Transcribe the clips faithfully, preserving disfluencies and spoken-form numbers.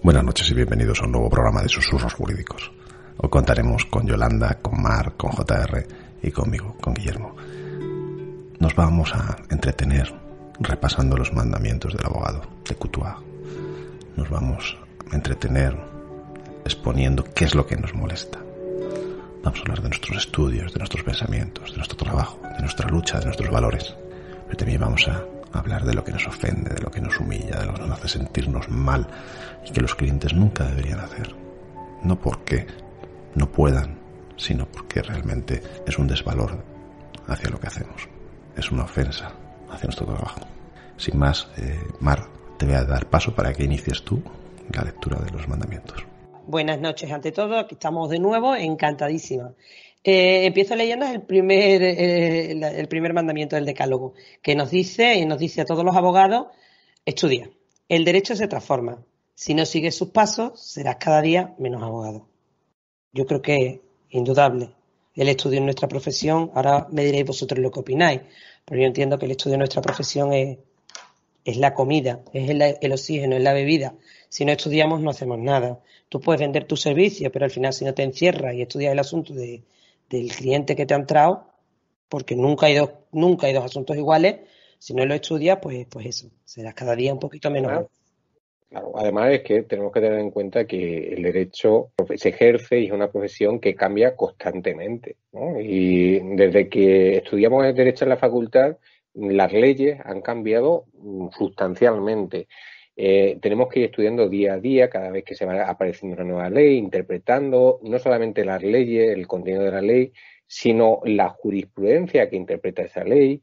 Buenas noches y bienvenidos a un nuevo programa de Susurros Jurídicos. Hoy contaremos con Yolanda, con Mar, con J R y conmigo, con Guillermo. Nos vamos a entretener repasando los mandamientos del abogado de Coutuard. Nos vamos a entretener exponiendo qué es lo que nos molesta. Vamos a hablar de nuestros estudios, de nuestros pensamientos, de nuestro trabajo, de nuestra lucha, de nuestros valores. Pero también vamos a hablar de lo que nos ofende, de lo que nos humilla, de lo que nos hace sentirnos mal y que los clientes nunca deberían hacer. No porque no puedan, sino porque realmente es un desvalor hacia lo que hacemos. Es una ofensa hacia nuestro trabajo. Sin más, eh, Mar, te voy a dar paso para que inicies tú la lectura de los mandamientos. Buenas noches ante todo, aquí estamos de nuevo, encantadísima. Eh, empiezo leyendo el primer, eh, el primer mandamiento del Decálogo, que nos dice, y nos dice a todos los abogados: estudia. El derecho se transforma. Si no sigues sus pasos, serás cada día menos abogado. Yo creo que es indudable. El estudio en nuestra profesión, ahora me diréis vosotros lo que opináis, pero yo entiendo que el estudio en nuestra profesión es, es la comida, es el, el oxígeno, es la bebida. Si no estudiamos, no hacemos nada. Tú puedes vender tu servicio, pero al final, si no te encierras y estudias el asunto de del cliente que te ha entrado, porque nunca hay dos, nunca hay dos asuntos iguales, si no lo estudias, pues, pues eso, serás cada día un poquito menos. Claro, claro. Además es que tenemos que tener en cuenta que el derecho se ejerce y es una profesión que cambia constantemente, ¿no? Y desde que estudiamos el derecho en la facultad, las leyes han cambiado sustancialmente. Eh, tenemos que ir estudiando día a día, cada vez que se va apareciendo una nueva ley, interpretando no solamente las leyes, el contenido de la ley, sino la jurisprudencia que interpreta esa ley,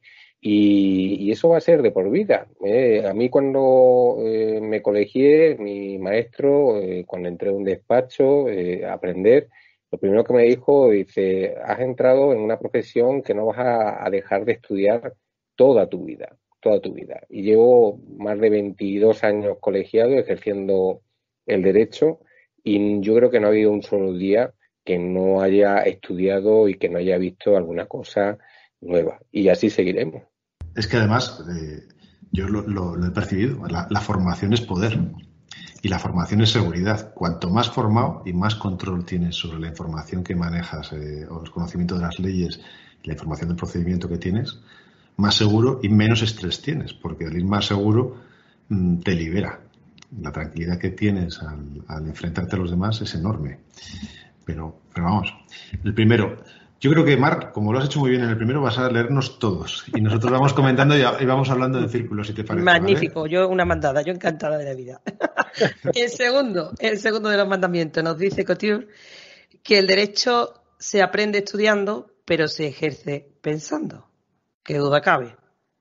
y, y eso va a ser de por vida. Eh, a mí cuando eh, me colegié, mi maestro, eh, cuando entré a un despacho eh, a aprender, lo primero que me dijo, dice: has entrado en una profesión que no vas a, a dejar de estudiar toda tu vida. toda tu vida. Y llevo más de veintidós años colegiado ejerciendo el derecho, y yo creo que no ha habido un solo día que no haya estudiado y que no haya visto alguna cosa nueva. Y así seguiremos. Es que además, eh, yo lo, lo, lo he percibido, la, la formación es poder y la formación es seguridad. Cuanto más formado y más control tienes sobre la información que manejas, eh, o el conocimiento de las leyes y la información del procedimiento que tienes, más seguro y menos estrés tienes, porque al ir más seguro mmm, te libera. La tranquilidad que tienes al, al enfrentarte a los demás es enorme. Pero, pero vamos, el primero, yo creo que Marc, como lo has hecho muy bien en el primero, vas a leernos todos y nosotros vamos comentando y, y vamos hablando en círculos, si te parece. Magnífico, ¿vale? Yo una mandada, yo encantada de la vida. El segundo, el segundo de los mandamientos nos dice Coutuard que el derecho se aprende estudiando, pero se ejerce pensando. Qué duda cabe.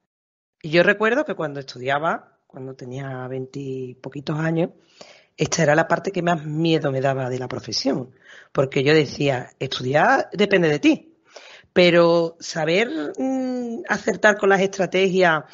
Y yo recuerdo que cuando estudiaba, cuando tenía veinte poquitos años, esta era la parte que más miedo me daba de la profesión, porque yo decía, estudiar depende de ti, pero saber mmm, acertar con las estrategias,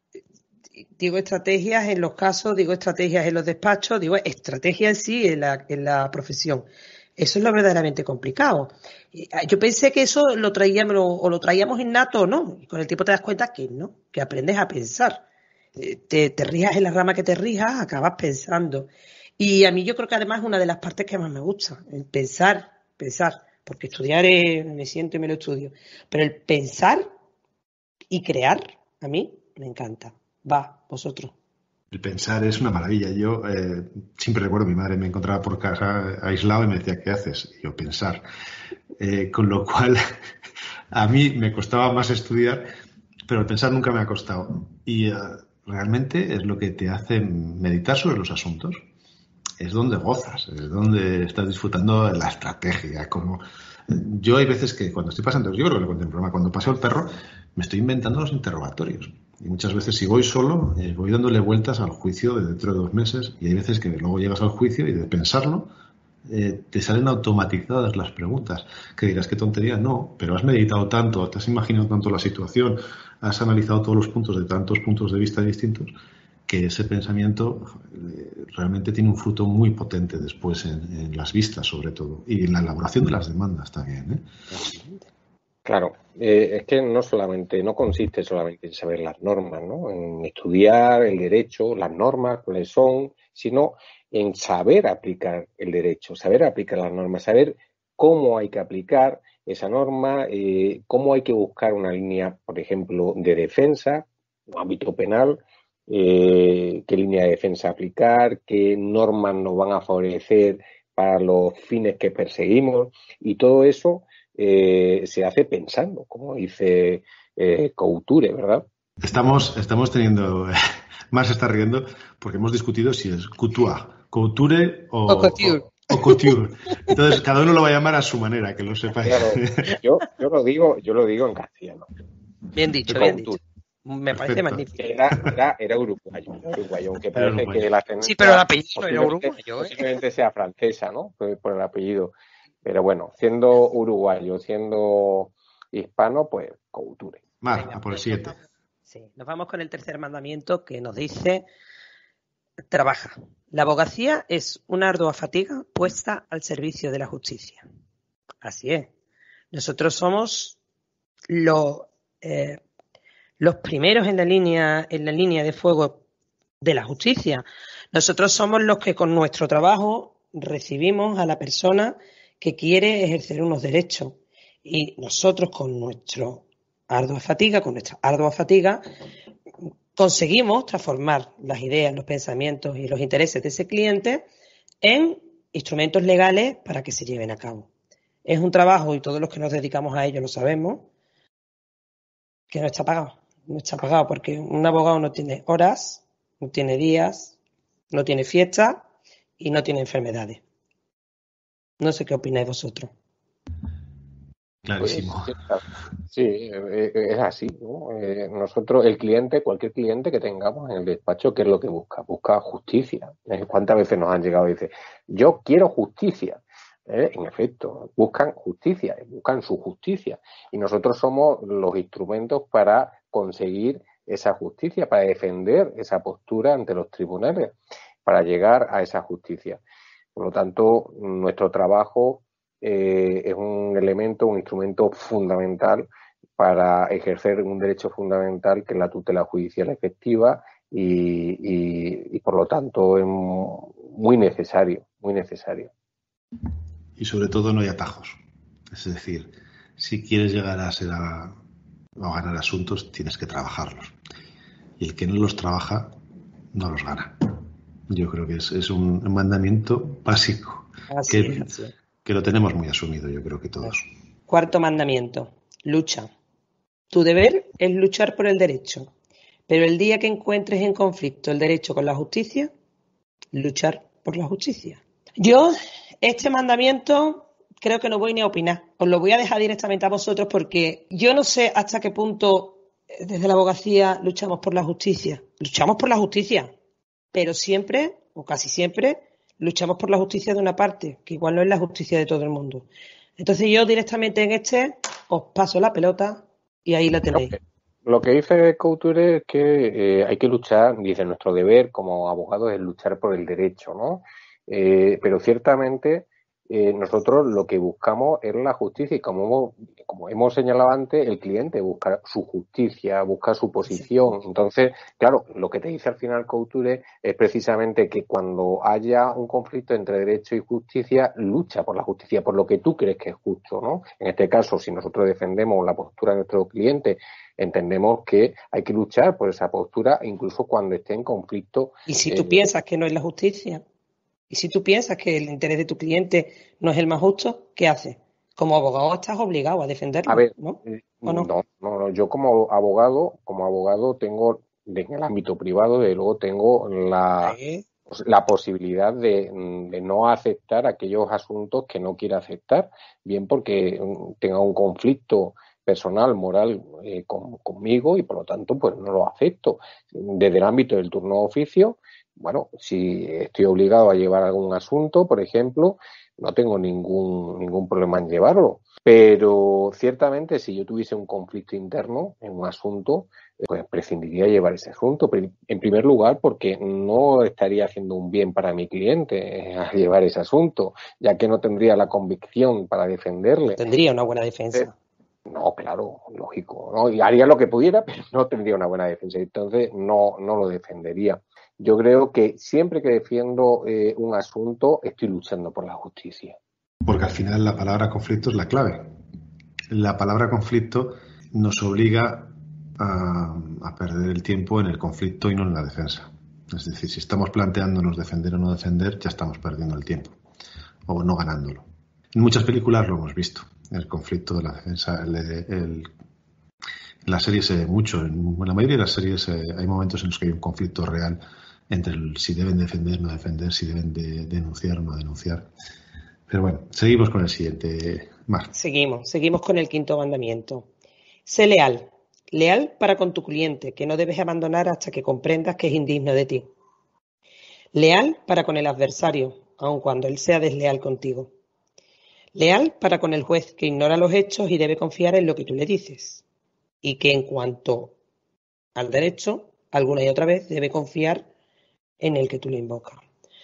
digo estrategias en los casos, digo estrategias en los despachos, digo estrategia en sí en la, en la profesión. Eso es lo verdaderamente complicado. Yo pensé que eso lo traíamos o lo traíamos innato o no. Y con el tiempo te das cuenta que no, que aprendes a pensar. Te, te rijas en la rama que te rijas, acabas pensando. Y a mí yo creo que además es una de las partes que más me gusta, el pensar, pensar. Porque estudiar es, me siento y me lo estudio. Pero el pensar y crear, a mí me encanta. Va, vosotros. El pensar es una maravilla. Yo eh, siempre recuerdo, mi madre me encontraba por casa aislado y me decía, ¿qué haces? Y yo, pensar. Eh, con lo cual, a mí me costaba más estudiar, pero el pensar nunca me ha costado. Y uh, realmente es lo que te hace meditar sobre los asuntos. Es donde gozas, es donde estás disfrutando de la estrategia. Como yo hay veces que cuando estoy pasando, yo creo que lo conté en el programa, cuando paseo el perro, me estoy inventando los interrogatorios. Y muchas veces si voy solo, eh, voy dándole vueltas al juicio de dentro de dos meses, y hay veces que luego llegas al juicio y de pensarlo, eh, te salen automatizadas las preguntas. Que dirás, qué tontería, no, pero has meditado tanto, te has imaginado tanto la situación, has analizado todos los puntos de tantos puntos de vista distintos, que ese pensamiento eh, realmente tiene un fruto muy potente después en, en las vistas, sobre todo, y en la elaboración de las demandas también, ¿eh? Claro, eh, es que no solamente, no consiste solamente en saber las normas, ¿no? En estudiar el derecho, las normas, cuáles son, sino en saber aplicar el derecho, saber aplicar las normas, saber cómo hay que aplicar esa norma, eh, cómo hay que buscar una línea, por ejemplo, de defensa, en ámbito penal, eh, qué línea de defensa aplicar, qué normas nos van a favorecer para los fines que perseguimos, y todo eso eh, se hace pensando, como dice eh, Couture, ¿verdad? Estamos, estamos teniendo, Mar se está riendo porque hemos discutido si es couture, couture o, o couture. O, o couture. Entonces cada uno lo va a llamar a su manera, que lo sepáis. Claro, yo, yo lo digo, yo lo digo en castellano. Bien dicho, bien dicho. Me Perfecto. parece magnífico. Era, era, era uruguayo, era uruguayo, aunque parece uruguayo. que la ascendencia Sí, pero el apellido no era posiblemente, uruguayo, ¿eh? posiblemente sea francesa, ¿no? Por, por el apellido. Pero bueno, siendo uruguayo, siendo hispano, pues Couture. Mar, Venga, a por el pues siete. nos vamos- Sí, nos vamos con el tercer mandamiento que nos dice: trabaja. La abogacía es una ardua fatiga puesta al servicio de la justicia. Así es. Nosotros somos los, eh, los primeros en la línea, en la línea de fuego de la justicia. Nosotros somos los que con nuestro trabajo recibimos a la persona que quiere ejercer unos derechos. Y nosotros con nuestro ardua fatiga, con nuestra ardua fatiga, conseguimos transformar las ideas, los pensamientos y los intereses de ese cliente en instrumentos legales para que se lleven a cabo. Es un trabajo, y todos los que nos dedicamos a ello lo sabemos, que no está pagado. No está pagado porque un abogado no tiene horas, no tiene días, no tiene fiestas y no tiene enfermedades. No sé qué opináis vosotros. Clarísimo. Pues, sí, eh, es así, ¿no? Eh, nosotros, el cliente, cualquier cliente que tengamos en el despacho, ¿qué es lo que busca? Busca justicia. ¿Cuántas veces nos han llegado y dicen, yo quiero justicia? ¿Eh? En efecto, buscan justicia, buscan su justicia. Y nosotros somos los instrumentos para conseguir esa justicia, para defender esa postura ante los tribunales, para llegar a esa justicia. Por lo tanto, nuestro trabajo eh, es un elemento, un instrumento fundamental para ejercer un derecho fundamental que es la tutela judicial efectiva y, y, y por lo tanto es muy necesario, muy necesario. Y sobre todo no hay atajos. Es decir, si quieres llegar a ser a, a ganar asuntos, tienes que trabajarlos. Y el que no los trabaja, no los gana. Yo creo que es, es un mandamiento básico. Así que, es, así es. que lo tenemos muy asumido, yo creo que todos. Cuarto mandamiento, lucha. Tu deber es luchar por el derecho, pero el día que encuentres en conflicto el derecho con la justicia, luchar por la justicia. Yo, este mandamiento, creo que no voy ni a opinar. Os lo voy a dejar directamente a vosotros porque yo no sé hasta qué punto desde la abogacía luchamos por la justicia. Luchamos por la justicia, pero siempre, o casi siempre, luchamos por la justicia de una parte, que igual no es la justicia de todo el mundo. Entonces yo directamente en este os paso la pelota y ahí la tenéis. Lo que dice Couture es que eh, hay que luchar, dice, nuestro deber como abogados es luchar por el derecho, ¿no? Eh, pero ciertamente eh, nosotros lo que buscamos es la justicia y como hemos, como hemos señalado antes, el cliente busca su justicia, busca su posición. Entonces, claro, lo que te dice al final Couture es precisamente que cuando haya un conflicto entre derecho y justicia, lucha por la justicia, por lo que tú crees que es justo, ¿no? En este caso, si nosotros defendemos la postura de nuestro cliente, entendemos que hay que luchar por esa postura incluso cuando esté en conflicto. ¿Y si tú eh, piensas que no es la justicia? ¿Y si tú piensas que el interés de tu cliente no es el más justo? ¿Qué haces? Como abogado estás obligado a defenderlo, a ver, ¿no? ¿o no? no? No, no, yo como abogado, como abogado tengo, en el ámbito privado, de luego tengo la, ¿Eh? la posibilidad de, de no aceptar aquellos asuntos que no quiera aceptar, bien porque tenga un conflicto personal, moral eh, con, conmigo y por lo tanto pues no lo acepto. Desde el ámbito del turno de oficio, bueno, si estoy obligado a llevar algún asunto, por ejemplo, no tengo ningún ningún problema en llevarlo. Pero ciertamente si yo tuviese un conflicto interno en un asunto, pues prescindiría de llevar ese asunto. En primer lugar, porque no estaría haciendo un bien para mi cliente a llevar ese asunto, ya que no tendría la convicción para defenderle. Tendría una buena defensa. No, claro, lógico, ¿no? Y haría lo que pudiera, pero no tendría una buena defensa. Entonces, no, no lo defendería. Yo creo que siempre que defiendo eh, un asunto, estoy luchando por la justicia. Porque al final la palabra conflicto es la clave. La palabra conflicto nos obliga a, a perder el tiempo en el conflicto y no en la defensa. Es decir, si estamos planteándonos defender o no defender, ya estamos perdiendo el tiempo o no ganándolo. En muchas películas lo hemos visto. El conflicto de la defensa, el, el, en la serie se ve mucho, en la mayoría de las series eh, hay momentos en los que hay un conflicto real entre el, si deben defender o no defender, si deben de, denunciar o no denunciar. Pero bueno, seguimos con el siguiente, Mar. Seguimos, seguimos con el quinto mandamiento. Sé leal, leal para con tu cliente, que no debes abandonar hasta que comprendas que es indigno de ti. Leal para con el adversario, aun cuando él sea desleal contigo. Leal para con el juez, que ignora los hechos y debe confiar en lo que tú le dices. Y que en cuanto al derecho, alguna y otra vez debe confiar en el que tú le invocas.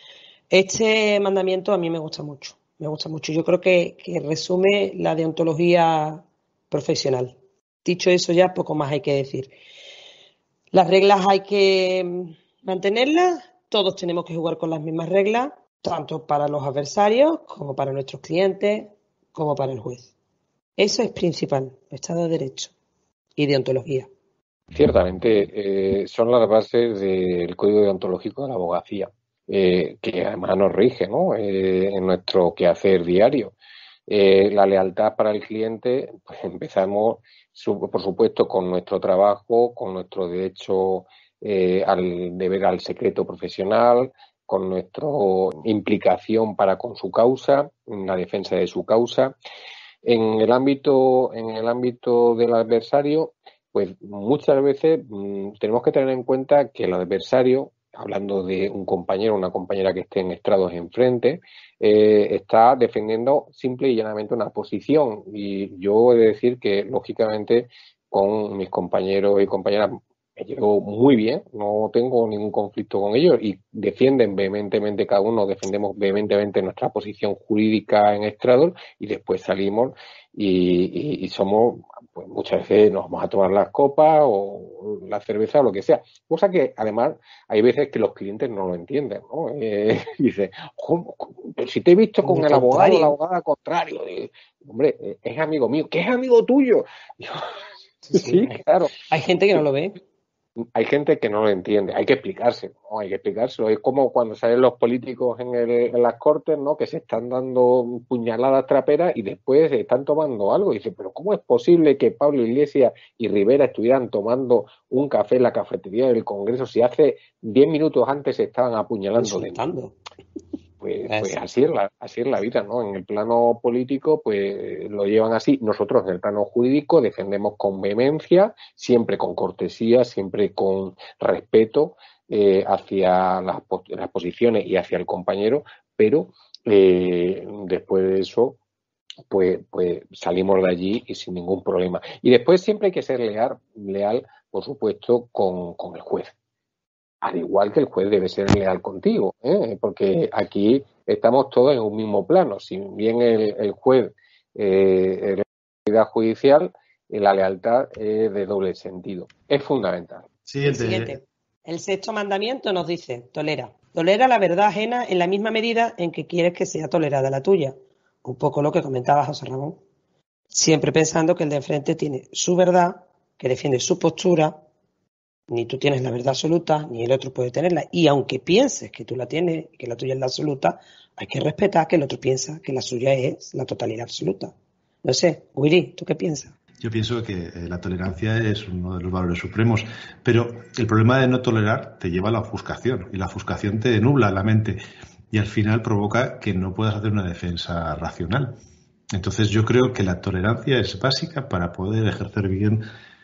Este mandamiento a mí me gusta mucho. Me gusta mucho. Yo creo que, que resume la deontología profesional. Dicho eso, ya poco más hay que decir. Las reglas hay que mantenerlas. Todos tenemos que jugar con las mismas reglas, tanto para los adversarios como para nuestros clientes, como para el juez. Eso es principal, Estado de Derecho y deontología. Ciertamente, eh, son las bases del Código Deontológico de la Abogacía, eh, que además nos rige, ¿no? Eh, en nuestro quehacer diario. Eh, la lealtad para el cliente, pues empezamos, su, por supuesto, con nuestro trabajo, con nuestro derecho eh, al deber al secreto profesional, con nuestra implicación para con su causa, en la defensa de su causa. En el ámbito, en el ámbito del adversario, pues muchas veces mmm, tenemos que tener en cuenta que el adversario, hablando de un compañero o una compañera que esté en estrados enfrente, eh, está defendiendo simple y llanamente una posición. Y yo he de decir que, lógicamente, con mis compañeros y compañeras me llevo muy bien, no tengo ningún conflicto con ellos y defienden vehementemente, cada uno defendemos vehementemente nuestra posición jurídica en estrados y después salimos y, y, y somos, pues muchas veces nos vamos a tomar las copas o la cerveza o lo que sea. Cosa que además hay veces que los clientes no lo entienden, ¿no? Eh, dice, pero si te he visto con el abogado o la abogada contrario, y, hombre, es amigo mío, ¿qué es amigo tuyo? Yo, sí, sí, claro. Hay gente que no lo ve. Hay gente que no lo entiende, hay que explicárselo, ¿no? Hay que explicárselo. Es como cuando salen los políticos en, el, en las cortes, ¿no? Que se están dando puñaladas traperas y después se están tomando algo. Y dice, pero ¿cómo es posible que Pablo Iglesias y Rivera estuvieran tomando un café en la cafetería del Congreso si hace diez minutos antes se estaban apuñalando? Insultando. Pues, pues así es la, así es la vida, ¿no? En el plano político, pues lo llevan así. Nosotros en el plano jurídico defendemos con vehemencia, siempre con cortesía, siempre con respeto eh, hacia las, las posiciones y hacia el compañero, pero eh, después de eso, pues, pues salimos de allí y sin ningún problema. Y después siempre hay que ser leal, leal, por supuesto, con, con el juez. Al igual que el juez debe ser leal contigo, ¿eh? Porque aquí estamos todos en un mismo plano. Si bien el, el juez eh, es la autoridad judicial, la lealtad es de doble sentido. Es fundamental. Siguiente. El siguiente. El sexto mandamiento nos dice, tolera. Tolera la verdad ajena en la misma medida en que quieres que sea tolerada la tuya. Un poco lo que comentaba José Ramón. Siempre pensando que el de enfrente tiene su verdad, que defiende su postura. Ni tú tienes la verdad absoluta, ni el otro puede tenerla. Y aunque pienses que tú la tienes, que la tuya es la absoluta, hay que respetar que el otro piensa que la suya es la totalidad absoluta. No sé, Willy, ¿tú qué piensas? Yo pienso que la tolerancia es uno de los valores supremos, pero el problema de no tolerar te lleva a la ofuscación, y la ofuscación te nubla la mente y al final provoca que no puedas hacer una defensa racional. Entonces yo creo que la tolerancia es básica para poder ejercer bien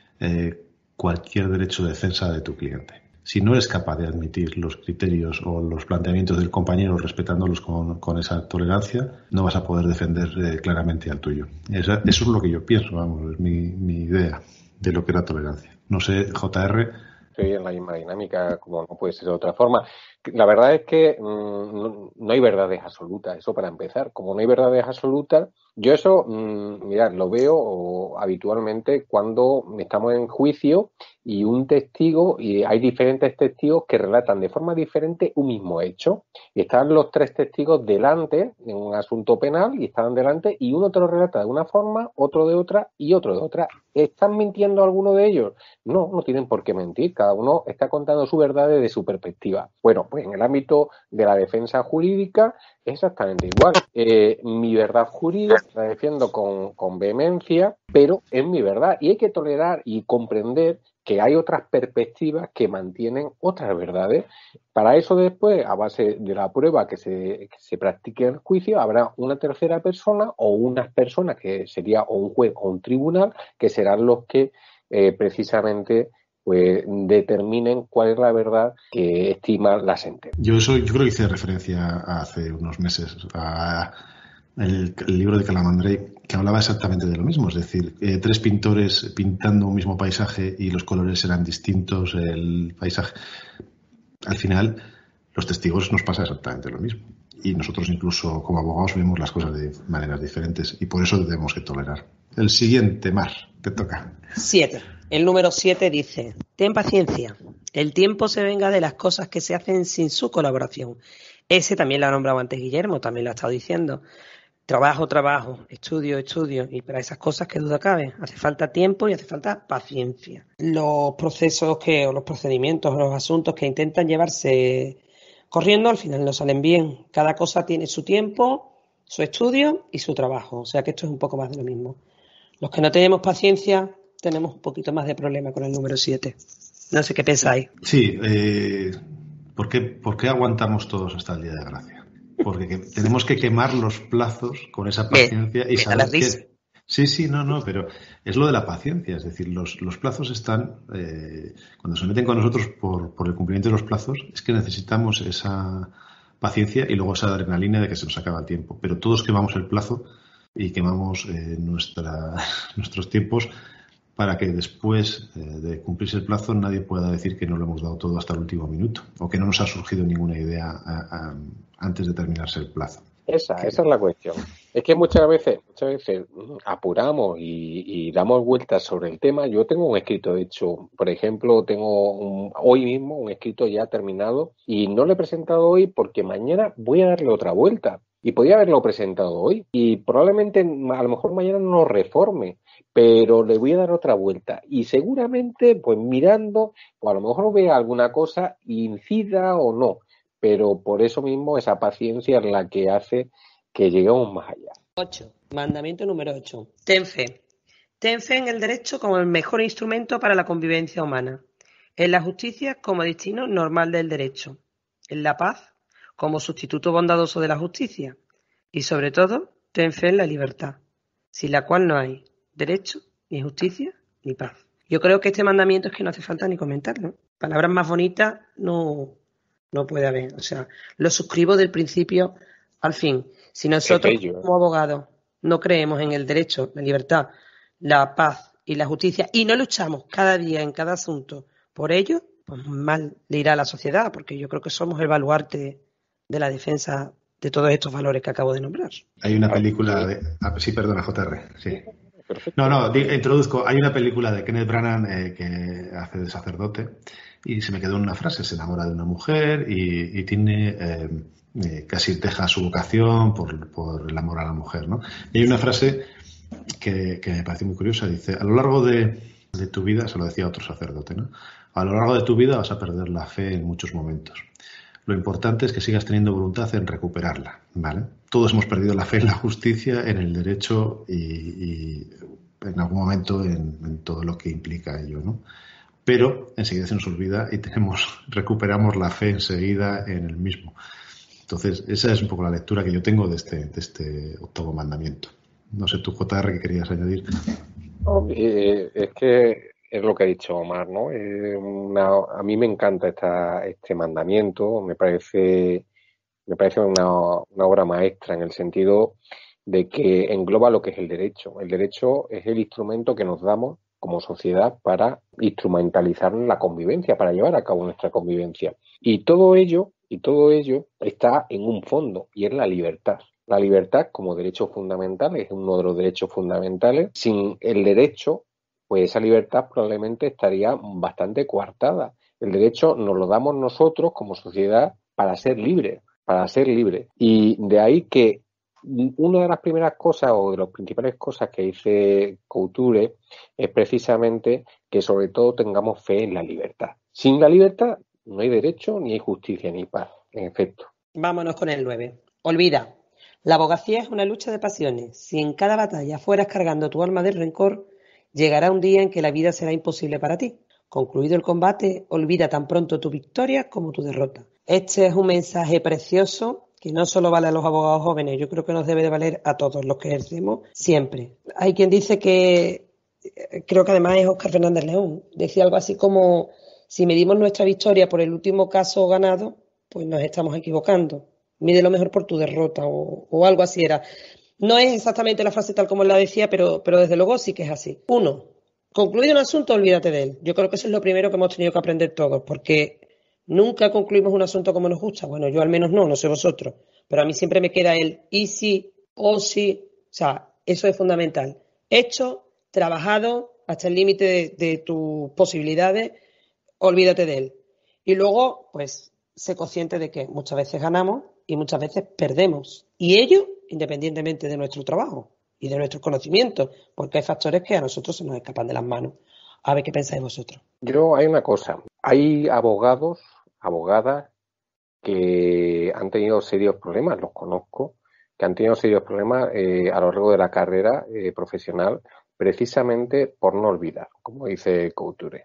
eh, cualquier derecho de defensa de tu cliente. Si no eres capaz de admitir los criterios o los planteamientos del compañero respetándolos con, con esa tolerancia, no vas a poder defender eh, claramente al tuyo. Eso, eso es lo que yo pienso, vamos, es mi, mi idea de lo que es la tolerancia. No sé, J R. Estoy en la misma dinámica, como no puede ser de otra forma. La verdad es que mmm, no, no hay verdades absolutas, eso para empezar. Como no hay verdades absolutas, yo eso, mmm, mirad, lo veo habitualmente cuando estamos en juicio y un testigo, y hay diferentes testigos que relatan de forma diferente un mismo hecho. Y están los tres testigos delante en un asunto penal y están delante y uno te lo relata de una forma, otro de otra y otro de otra. ¿Están mintiendo alguno de ellos? No, no tienen por qué mentir. Cada uno está contando su verdad desde su perspectiva. Bueno, pues en el ámbito de la defensa jurídica es exactamente igual. Eh, mi verdad jurídica la defiendo con, con vehemencia, pero es mi verdad y hay que tolerar y comprender que hay otras perspectivas que mantienen otras verdades. Para eso después, a base de la prueba que se, que se practique en el juicio, habrá una tercera persona o unas personas que sería o un juez o un tribunal que serán los que eh, precisamente pues determinen cuál es la verdad que estima la sentencia. Yo eso, yo creo que hice referencia hace unos meses a el, el libro de Calamandrei, que hablaba exactamente de lo mismo, es decir, eh, tres pintores pintando un mismo paisaje y los colores eran distintos, el paisaje. Al final, los testigos nos pasa exactamente lo mismo. Y nosotros incluso como abogados vemos las cosas de maneras diferentes y por eso debemos que tolerar. El siguiente, Mar, te toca. Siete. El número siete dice, ten paciencia, el tiempo se venga de las cosas que se hacen sin su colaboración. Ese también lo ha nombrado antes Guillermo, también lo ha estado diciendo. Trabajo, trabajo, estudio, estudio, y para esas cosas que duda cabe, hace falta tiempo y hace falta paciencia. Los procesos que, o los procedimientos, o los asuntos que intentan llevarse corriendo, al final no salen bien. Cada cosa tiene su tiempo, su estudio y su trabajo, o sea que esto es un poco más de lo mismo. Los que no tenemos paciencia tenemos un poquito más de problema con el número siete. No sé qué pensáis. Sí, eh, ¿por qué, ¿por qué aguantamos todos hasta el Día de Gracia? Porque que, tenemos que quemar los plazos con esa paciencia y saber que... Sí, sí, no, no, pero es lo de la paciencia. Es decir, los, los plazos están... Eh, cuando se meten con nosotros por, por el cumplimiento de los plazos, es que necesitamos esa paciencia y luego esa adrenalina de que se nos acaba el tiempo. Pero todos quemamos el plazo y quemamos eh, nuestra, nuestros tiempos para que después eh, de cumplirse el plazo nadie pueda decir que no lo hemos dado todo hasta el último minuto o que no nos ha surgido ninguna idea a, a, antes de terminarse el plazo. Esa, esa es la cuestión. Es que muchas veces, muchas veces apuramos y, y damos vueltas sobre el tema. Yo tengo un escrito hecho, por ejemplo, tengo un, hoy mismo un escrito ya terminado y no lo he presentado hoy porque mañana voy a darle otra vuelta. Y podía haberlo presentado hoy y probablemente a lo mejor mañana no lo reforme, pero le voy a dar otra vuelta y seguramente pues mirando, pues a lo mejor vea alguna cosa, incida o no, pero por eso mismo esa paciencia es la que hace que lleguemos más allá. ocho. Mandamiento número ocho. Ten fe. Ten fe en el derecho como el mejor instrumento para la convivencia humana, en la justicia como destino normal del derecho, en la paz como sustituto bondadoso de la justicia y, sobre todo, ten fe en la libertad, sin la cual no hay derecho, ni justicia, ni paz. Yo creo que este mandamiento es que no hace falta ni comentarlo. Palabras más bonitas no, no puede haber. O sea, lo suscribo del principio al fin. Si nosotros como abogados no creemos en el derecho, la libertad, la paz y la justicia y no luchamos cada día en cada asunto por ello, pues mal le irá a la sociedad, porque yo creo que somos el baluarte de la defensa de todos estos valores que acabo de nombrar. Hay una película de... Ah, sí, perdona, J R. Sí. No, no, di, introduzco. Hay una película de Kenneth Branagh eh, que hace de sacerdote y se me quedó en una frase. Se enamora de una mujer y, y tiene... Eh, eh, casi deja su vocación por, por el amor a la mujer, ¿no? Y hay una frase que, que me parece muy curiosa. Dice, a lo largo de, de tu vida, se lo decía otro sacerdote, ¿no? A lo largo de tu vida vas a perder la fe en muchos momentos. Lo importante es que sigas teniendo voluntad en recuperarla, ¿vale? Todos hemos perdido la fe en la justicia, en el derecho y, y en algún momento en, en todo lo que implica ello, ¿no? Pero enseguida se nos olvida y tenemos, recuperamos la fe enseguida en el mismo. Entonces, esa es un poco la lectura que yo tengo de este, de este octavo mandamiento. No sé tú, J R, ¿qué querías añadir? Oh, eh, es que es lo que ha dicho Omar, ¿no? Eh, una, a mí me encanta esta, este mandamiento, me parece, me parece una, una obra maestra en el sentido de que engloba lo que es el derecho. El derecho es el instrumento que nos damos como sociedad para instrumentalizar la convivencia, para llevar a cabo nuestra convivencia. Y todo ello Y todo ello está en un fondo, y es la libertad. La libertad como derecho fundamental es uno de los derechos fundamentales. Sin el derecho, pues esa libertad probablemente estaría bastante coartada. El derecho nos lo damos nosotros como sociedad para ser libres, para ser libres. Y de ahí que una de las primeras cosas o de las principales cosas que dice Couture es precisamente que sobre todo tengamos fe en la libertad. Sin la libertad no hay derecho, ni hay justicia, ni paz, en efecto. Vámonos con el nueve. Olvida. La abogacía es una lucha de pasiones. Si en cada batalla fueras cargando tu alma de rencor, llegará un día en que la vida será imposible para ti. Concluido el combate, olvida tan pronto tu victoria como tu derrota. Este es un mensaje precioso que no solo vale a los abogados jóvenes, yo creo que nos debe de valer a todos los que ejercemos siempre. Hay quien dice que, creo que además es Óscar Fernández León, decía algo así como, si medimos nuestra victoria por el último caso ganado, pues nos estamos equivocando. Mide lo mejor por tu derrota o, o algo así era. No es exactamente la frase tal como él la decía, pero, pero desde luego sí que es así. Uno, concluido un asunto, olvídate de él. Yo creo que eso es lo primero que hemos tenido que aprender todos, porque nunca concluimos un asunto como nos gusta. Bueno, yo al menos no, no sé vosotros. Pero a mí siempre me queda el y si, o si. O sea, eso es fundamental. Hecho, trabajado, hasta el límite de, de tus posibilidades, olvídate de él. Y luego, pues, sé consciente de que muchas veces ganamos y muchas veces perdemos. Y ello, independientemente de nuestro trabajo y de nuestros conocimientos, porque hay factores que a nosotros se nos escapan de las manos. A ver qué pensáis vosotros. Yo, hay una cosa. Hay abogados, abogadas que han tenido serios problemas, los conozco, que han tenido serios problemas eh, a lo largo de la carrera eh, profesional, precisamente por no olvidar, como dice Couture.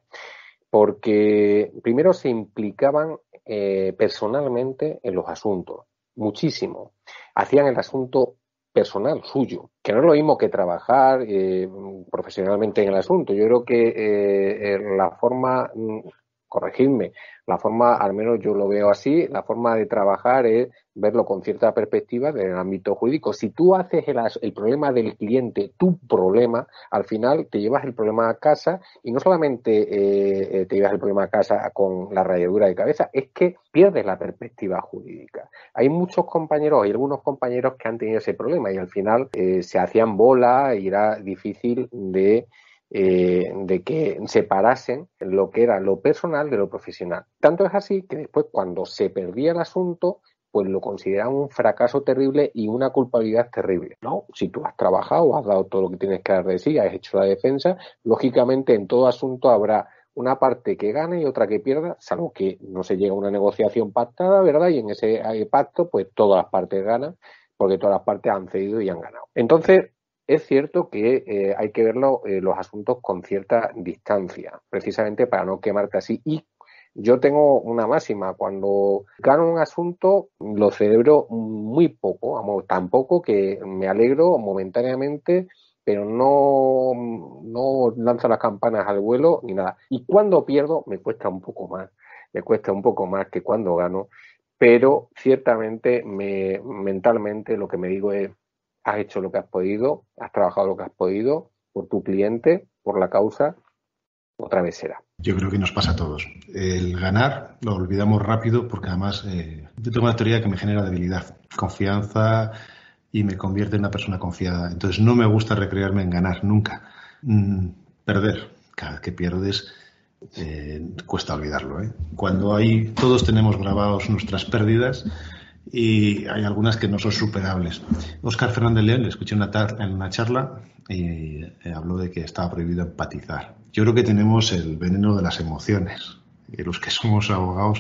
Porque primero se implicaban eh, personalmente en los asuntos, muchísimo. Hacían el asunto personal suyo, que no es lo mismo que trabajar eh, profesionalmente en el asunto. Yo creo que eh, la forma, corregidme, la forma, al menos yo lo veo así, la forma de trabajar es verlo con cierta perspectiva del ámbito jurídico. Si tú haces el, el problema del cliente tu problema, al final te llevas el problema a casa y no solamente eh, te llevas el problema a casa con la rayadura de cabeza, es que pierdes la perspectiva jurídica. Hay muchos compañeros, hay algunos compañeros que han tenido ese problema y al final eh, se hacían bola y era difícil de Eh, de que separasen lo que era lo personal de lo profesional. Tanto es así que después, cuando se perdía el asunto, pues lo consideraban un fracaso terrible y una culpabilidad terrible, ¿no? Si tú has trabajado, has dado todo lo que tienes que dar de sí, has hecho la defensa, lógicamente en todo asunto habrá una parte que gane y otra que pierda, salvo que no se llegue a una negociación pactada, ¿verdad? Y en ese pacto, pues todas las partes ganan, porque todas las partes han cedido y han ganado. Entonces, es cierto que eh, hay que verlo eh, los asuntos con cierta distancia, precisamente para no quemarte así. Y yo tengo una máxima, cuando gano un asunto lo celebro muy poco, vamos, tan poco que me alegro momentáneamente, pero no, no lanzo las campanas al vuelo ni nada. Y cuando pierdo me cuesta un poco más, me cuesta un poco más que cuando gano, pero ciertamente me, mentalmente lo que me digo es: has hecho lo que has podido, has trabajado lo que has podido por tu cliente, por la causa, otra vez será. Yo creo que nos pasa a todos. El ganar lo olvidamos rápido porque además eh, yo tengo una teoría que me genera debilidad, confianza y me convierte en una persona confiada. Entonces no me gusta recrearme en ganar nunca. Mm, perder, cada vez que pierdes eh, cuesta olvidarlo, ¿eh? Cuando hay, todos tenemos grabados nuestras pérdidas y hay algunas que no son superables. Óscar Fernández León, le escuché una tar- en una charla y eh, habló de que estaba prohibido empatizar. Yo creo que tenemos el veneno de las emociones. Y los que somos abogados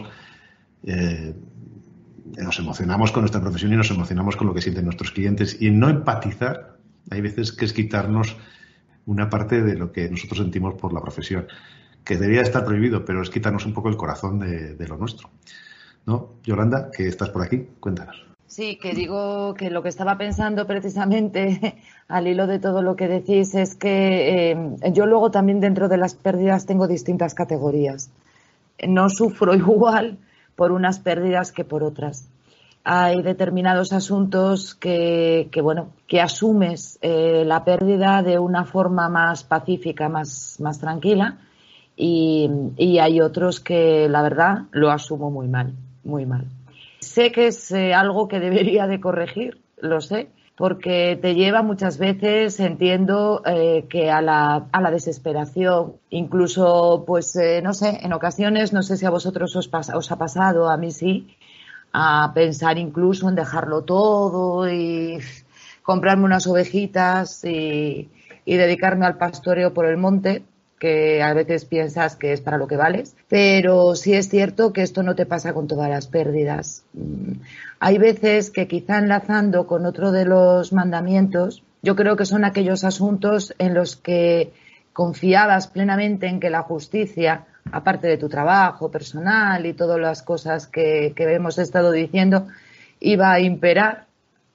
eh, nos emocionamos con nuestra profesión y nos emocionamos con lo que sienten nuestros clientes. Y no empatizar, hay veces que es quitarnos una parte de lo que nosotros sentimos por la profesión, que debería estar prohibido, pero es quitarnos un poco el corazón de, de lo nuestro. ¿No? Yolanda, que estás por aquí, cuéntanos. Sí, que digo que lo que estaba pensando precisamente al hilo de todo lo que decís es que eh, yo luego también dentro de las pérdidas tengo distintas categorías. No sufro igual por unas pérdidas que por otras. Hay determinados asuntos que, que bueno, que asumes eh, la pérdida de una forma más pacífica, más, más tranquila, y, y hay otros que la verdad lo asumo muy mal. Muy mal. Sé que es eh, algo que debería de corregir, lo sé, porque te lleva muchas veces, entiendo, eh, que a la, a la desesperación, incluso, pues, eh, no sé, en ocasiones, no sé si a vosotros os, pasa, os ha pasado, a mí sí, a pensar incluso en dejarlo todo y comprarme unas ovejitas y, y dedicarme al pastoreo por el monte, que a veces piensas que es para lo que vales, pero sí es cierto que esto no te pasa con todas las pérdidas. Hay veces que quizá enlazando con otro de los mandamientos, yo creo que son aquellos asuntos en los que confiabas plenamente en que la justicia, aparte de tu trabajo personal y todas las cosas que, que hemos estado diciendo, iba a imperar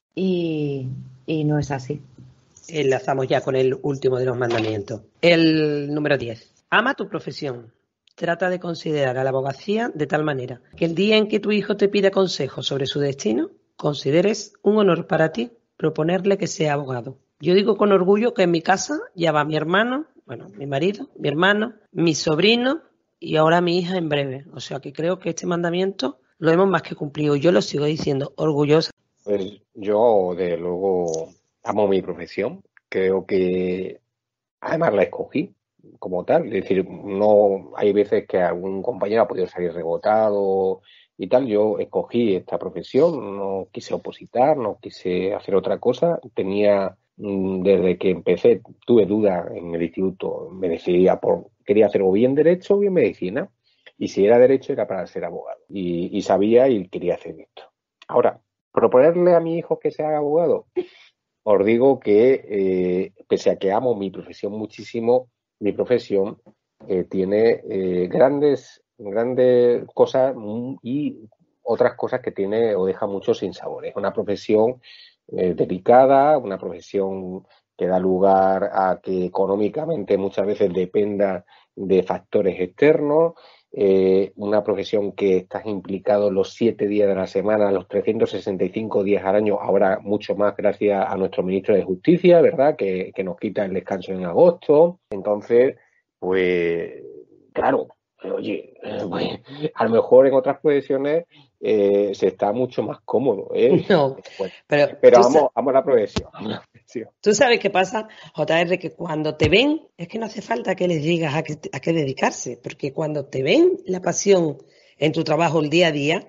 y, y no es así. Enlazamos ya con el último de los mandamientos. El número diez. Ama tu profesión. Trata de considerar a la abogacía de tal manera que el día en que tu hijo te pida consejo sobre su destino, consideres un honor para ti proponerle que sea abogado. Yo digo con orgullo que en mi casa ya va mi hermano, bueno, mi marido, mi hermano, mi sobrino y ahora mi hija en breve. O sea que creo que este mandamiento lo hemos más que cumplido. Yo lo sigo diciendo orgullosa. Pues yo, de luego, amo mi profesión. Creo que además la escogí como tal. Es decir, no hay veces que algún compañero ha podido salir rebotado y tal. Yo escogí esta profesión, no quise opositar, no quise hacer otra cosa. Tenía, desde que empecé, tuve dudas en el instituto. Me decidía por, quería hacer o bien Derecho o bien Medicina. Y si era Derecho era para ser abogado. Y, y sabía y quería hacer esto. Ahora, proponerle a mi hijo que sea abogado, os digo que, eh, pese a que amo mi profesión muchísimo, mi profesión eh, tiene eh, grandes, grandes cosas y otras cosas que tiene o deja mucho sin sabor. Es una profesión eh, delicada, una profesión que da lugar a que económicamente muchas veces dependa de factores externos. Eh, una profesión que estás implicado los siete días de la semana, los trescientos sesenta y cinco días al año, ahora mucho más gracias a nuestro ministro de Justicia, ¿verdad? Que, que nos quita el descanso en agosto. Entonces, pues, claro, oye, pues, a lo mejor en otras profesiones eh, se está mucho más cómodo, ¿eh? No, Pues, pero, pero tú, amo, amo la profesión. Tú sabes qué pasa, J R, que cuando te ven, es que no hace falta que les digas a qué, a qué dedicarse, porque cuando te ven la pasión en tu trabajo el día a día,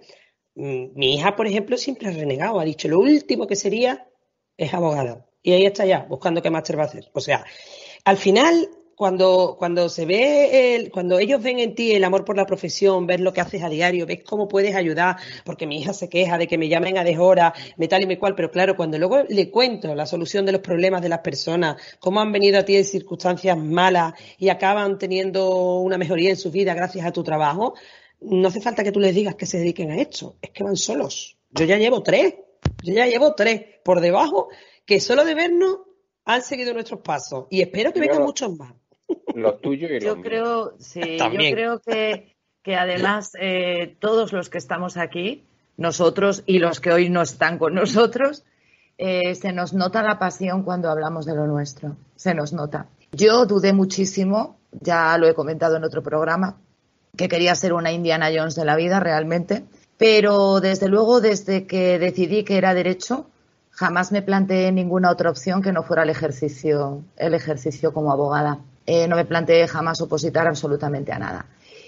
mi hija, por ejemplo, siempre ha renegado, ha dicho lo último que sería es abogada. Y ahí está ya, buscando qué máster va a hacer. O sea, al final, cuando, cuando se ve, el, cuando ellos ven en ti el amor por la profesión, ves lo que haces a diario, ves cómo puedes ayudar, porque mi hija se queja de que me llamen a deshora, me tal y me cual, pero claro, cuando luego le cuento la solución de los problemas de las personas, cómo han venido a ti en circunstancias malas y acaban teniendo una mejoría en su vida gracias a tu trabajo, no hace falta que tú les digas que se dediquen a esto, es que van solos. Yo ya llevo tres, yo ya llevo tres por debajo que solo de vernos han seguido nuestros pasos y espero que vengan Yo, muchos más. Los tuyos y los Yo míos. creo, sí, También. yo creo que, que además eh, todos los que estamos aquí, nosotros y los que hoy no están con nosotros, eh, se nos nota la pasión cuando hablamos de lo nuestro, se nos nota. Yo dudé muchísimo, ya lo he comentado en otro programa, que quería ser una Indiana Jones de la vida realmente, pero desde luego desde que decidí que era derecho, jamás me planteé ninguna otra opción que no fuera el ejercicio, el ejercicio como abogada. Eh, no me planteé jamás opositar absolutamente a nada.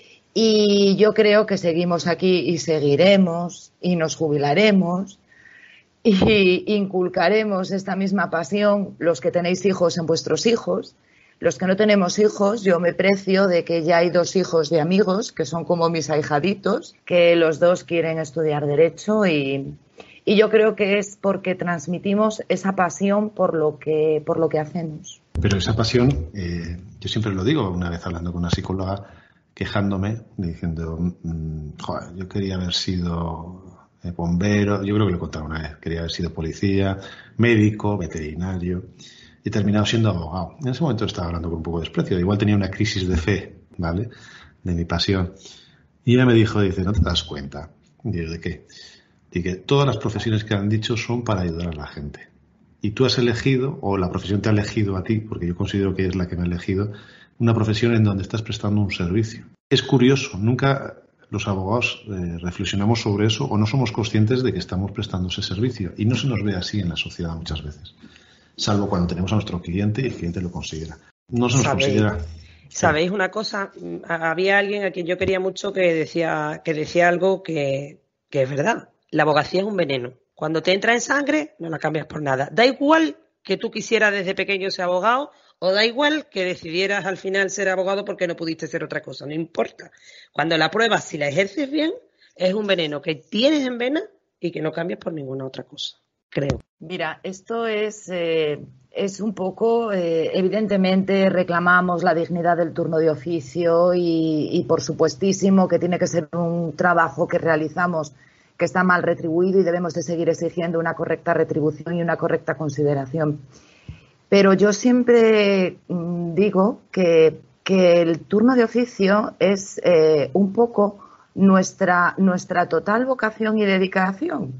Y yo creo que seguimos aquí y seguiremos y nos jubilaremos y inculcaremos esta misma pasión los que tenéis hijos en vuestros hijos. Los que no tenemos hijos, yo me precio de que ya hay dos hijos de amigos que son como mis ahijaditos, que los dos quieren estudiar Derecho y, y yo creo que es porque transmitimos esa pasión por lo que, por lo que hacemos. Pero esa pasión, eh, yo siempre lo digo, una vez hablando con una psicóloga, quejándome, diciendo, mmm, joder, yo quería haber sido eh, bombero, yo creo que lo he contado una vez, quería haber sido policía, médico, veterinario, y he terminado siendo abogado. En ese momento estaba hablando con un poco de desprecio, igual tenía una crisis de fe, ¿vale?, de mi pasión. Y ella me dijo, dice, ¿no te das cuenta? Y digo, ¿de qué? Y que todas las profesiones que han dicho son para ayudar a la gente. Y tú has elegido, o la profesión te ha elegido a ti, porque yo considero que es la que me ha elegido, una profesión en donde estás prestando un servicio. Es curioso, nunca los abogados eh, reflexionamos sobre eso o no somos conscientes de que estamos prestando ese servicio. Y no se nos ve así en la sociedad muchas veces, salvo cuando tenemos a nuestro cliente y el cliente lo considera. No se nos ¿Sabéis? considera. ¿Sabéis una cosa? Había alguien a quien yo quería mucho que decía, que decía algo que, que es verdad. La abogacía es un veneno. Cuando te entra en sangre, no la cambias por nada. Da igual que tú quisieras desde pequeño ser abogado, o da igual que decidieras al final ser abogado porque no pudiste ser otra cosa, no importa. Cuando la pruebas, si la ejerces bien, es un veneno que tienes en vena y que no cambias por ninguna otra cosa, creo. Mira, esto es, eh, es un poco, eh, evidentemente reclamamos la dignidad del turno de oficio y, y por supuestísimo que tiene que ser un trabajo que realizamos que está mal retribuido y debemos de seguir exigiendo una correcta retribución y una correcta consideración. Pero yo siempre digo que, que el turno de oficio es eh, un poco nuestra, nuestra total vocación y dedicación,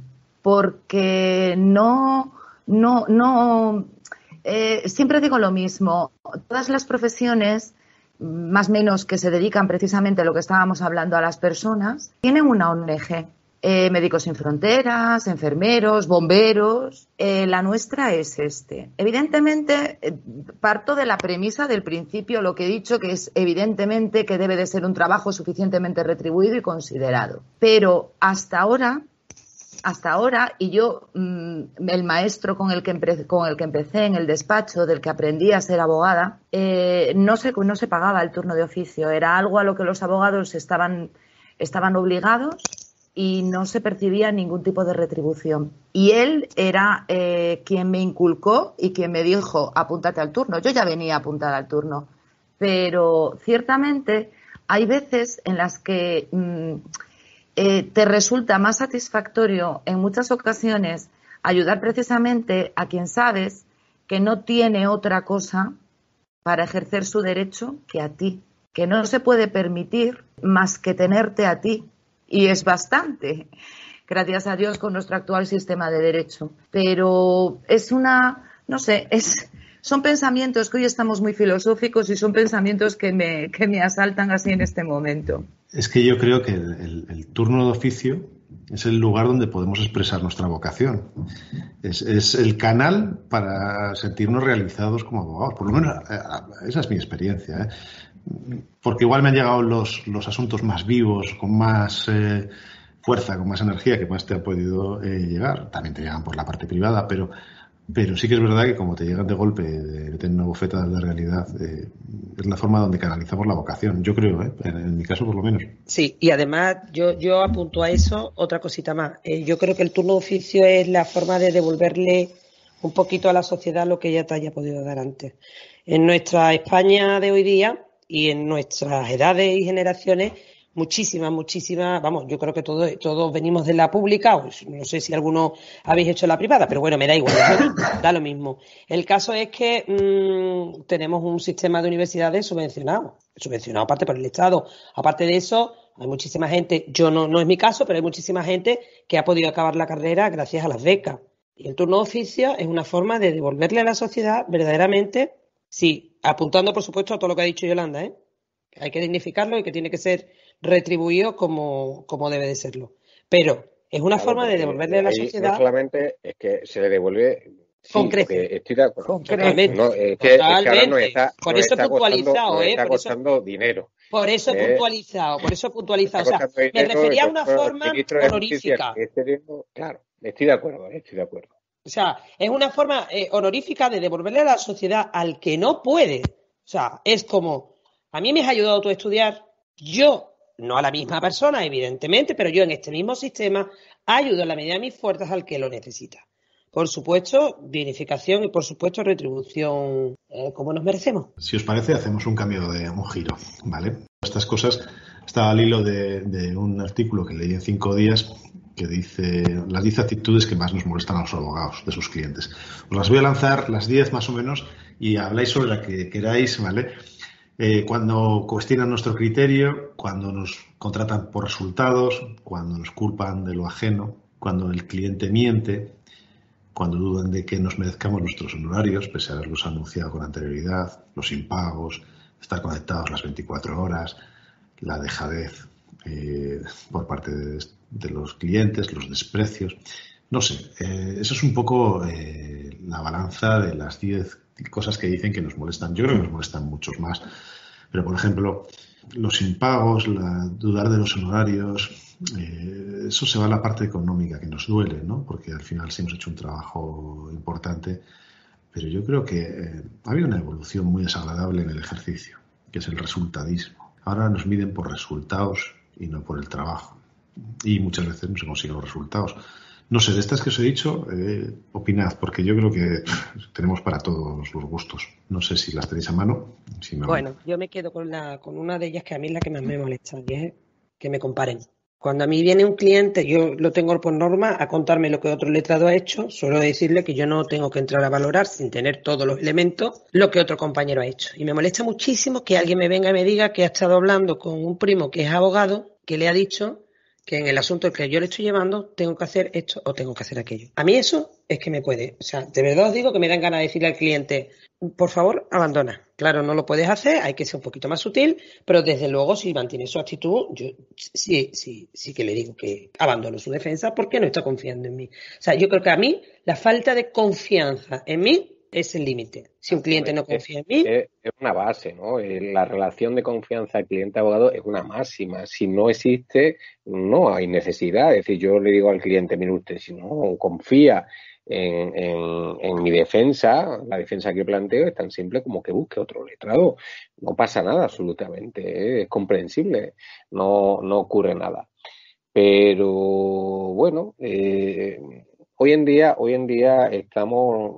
porque no, no, no, eh, siempre digo lo mismo, todas las profesiones, más o menos que se dedican precisamente a lo que estábamos hablando a las personas, tienen una O N G. Eh, Médicos Sin Fronteras, enfermeros, bomberos. Eh, la nuestra es este. Evidentemente, eh, parto de la premisa del principio, lo que he dicho, que es evidentemente que debe de ser un trabajo suficientemente retribuido y considerado. Pero hasta ahora, hasta ahora, y yo, mmm, el maestro con el, que empe- con el que empecé en el despacho, del que aprendí a ser abogada, eh, no se, no se pagaba el turno de oficio. Era algo a lo que los abogados estaban, estaban obligados y no se percibía ningún tipo de retribución. Y él era eh, quien me inculcó y quien me dijo, apúntate al turno. Yo ya venía apuntada al turno, pero ciertamente hay veces en las que mmm, eh, te resulta más satisfactorio en muchas ocasiones ayudar precisamente a quien sabes que no tiene otra cosa para ejercer su derecho que a ti, que no se puede permitir más que tenerte a ti. Y es bastante, gracias a Dios, con nuestro actual sistema de derecho. Pero es una, no sé, es, son pensamientos que hoy estamos muy filosóficos y son pensamientos que me, que me asaltan así en este momento. Es que yo creo que el, el, el turno de oficio es el lugar donde podemos expresar nuestra vocación. Es, es el canal para sentirnos realizados como abogados. Por lo menos esa es mi experiencia, ¿eh? Porque igual me han llegado los, los asuntos más vivos, con más eh, fuerza, con más energía que más te ha podido eh, llegar. También te llegan por la parte privada, pero, pero sí que es verdad que como te llegan de golpe, de tener una bofetada de realidad, eh, es la forma donde canalizamos la vocación. Yo creo, ¿eh? en, en mi caso por lo menos. Sí, y además yo, yo apunto a eso otra cosita más. Eh, yo creo que el turno de oficio es la forma de devolverle un poquito a la sociedad lo que ella te haya podido dar antes. En nuestra España de hoy día y en nuestras edades y generaciones, muchísimas, muchísimas, vamos, yo creo que todos, todos venimos de la pública, o no sé si alguno habéis hecho la privada, pero bueno, me da igual, da lo mismo. Da lo mismo. El caso es que mmm, tenemos un sistema de universidades subvencionado, subvencionado aparte por el Estado. Aparte de eso, hay muchísima gente, yo no, no es mi caso, pero hay muchísima gente que ha podido acabar la carrera gracias a las becas. Y el turno de oficio es una forma de devolverle a la sociedad verdaderamente. Sí, apuntando, por supuesto, a todo lo que ha dicho Yolanda, ¿eh? Hay que dignificarlo y que tiene que ser retribuido como, como debe de serlo. Pero es una claro, forma de devolverle a la sociedad... No solamente es que se le devuelve... Sí, con creces. Estoy de acuerdo. Con creces. No, es que, es que ahora nos está, por nos eso está puntualizado, costando, nos ¿eh? está Por costando eso, dinero. Por eso eh, puntualizado, por eso puntualizado. O sea, me dinero, refería a una forma de honorífica. Este dinero, claro, estoy de acuerdo, estoy de acuerdo. O sea, es una forma eh, honorífica de devolverle a la sociedad al que no puede. O sea, es como, a mí me has ayudado tú a estudiar, yo, no a la misma persona, evidentemente, pero yo en este mismo sistema ayudo en la medida de mis fuerzas al que lo necesita. Por supuesto, dignificación y, por supuesto, retribución eh, como nos merecemos. Si os parece, hacemos un cambio de un giro, ¿vale? Estas cosas estaba al hilo de, de un artículo que leí en cinco días que dice las diez actitudes que más nos molestan a los abogados de sus clientes. Os las voy a lanzar, las diez más o menos, y habláis sobre la que queráis, ¿vale? Eh, cuando cuestionan nuestro criterio, cuando nos contratan por resultados, cuando nos culpan de lo ajeno, cuando el cliente miente, cuando dudan de que nos merezcamos nuestros honorarios, pese a haberlos anunciado con anterioridad, los impagos, estar conectados las veinticuatro horas, la dejadez, eh, por parte de, de los clientes, los desprecios. No sé, eh, eso es un poco eh, la balanza de las diez cosas que dicen que nos molestan. Yo creo que nos molestan muchos más. Pero, por ejemplo, los impagos, la, dudar de los honorarios, eh, eso se va a la parte económica que nos duele, ¿no? Porque al final sí hemos hecho un trabajo importante. Pero yo creo que eh, ha habido una evolución muy desagradable en el ejercicio, que es el resultadismo. Ahora nos miden por resultados y no por el trabajo. Y muchas veces no se consiguen los resultados. No sé, de estas que os he dicho, eh, opinad, porque yo creo que tenemos para todos los gustos. No sé si las tenéis a mano. Si me bueno, yo me quedo con, la, con una de ellas que a mí es la que más me molesta, y es que me comparen. Cuando a mí viene un cliente, yo lo tengo por norma a contarme lo que otro letrado ha hecho, suelo decirle que yo no tengo que entrar a valorar sin tener todos los elementos lo que otro compañero ha hecho. Y me molesta muchísimo que alguien me venga y me diga que ha estado hablando con un primo que es abogado, que le ha dicho que en el asunto que yo le estoy llevando tengo que hacer esto o tengo que hacer aquello. A mí eso es que me puede. O sea, de verdad os digo que me dan ganas de decirle al cliente, por favor, abandona. Claro, no lo puedes hacer, hay que ser un poquito más sutil, pero desde luego si mantiene su actitud, yo sí, sí, sí que le digo que abandono su defensa porque no está confiando en mí. O sea, yo creo que a mí la falta de confianza en mí es el límite. Si un cliente no confía en mí... Es, es una base, ¿no? La relación de confianza cliente-abogado es una máxima. Si no existe, no hay necesidad. Es decir, yo le digo al cliente, mire usted, si no confía en, en, en mi defensa, la defensa que planteo es tan simple como que busque otro letrado. No pasa nada absolutamente, ¿eh? Es comprensible, no, no ocurre nada. Pero, bueno... Eh, Hoy en día, hoy en día estamos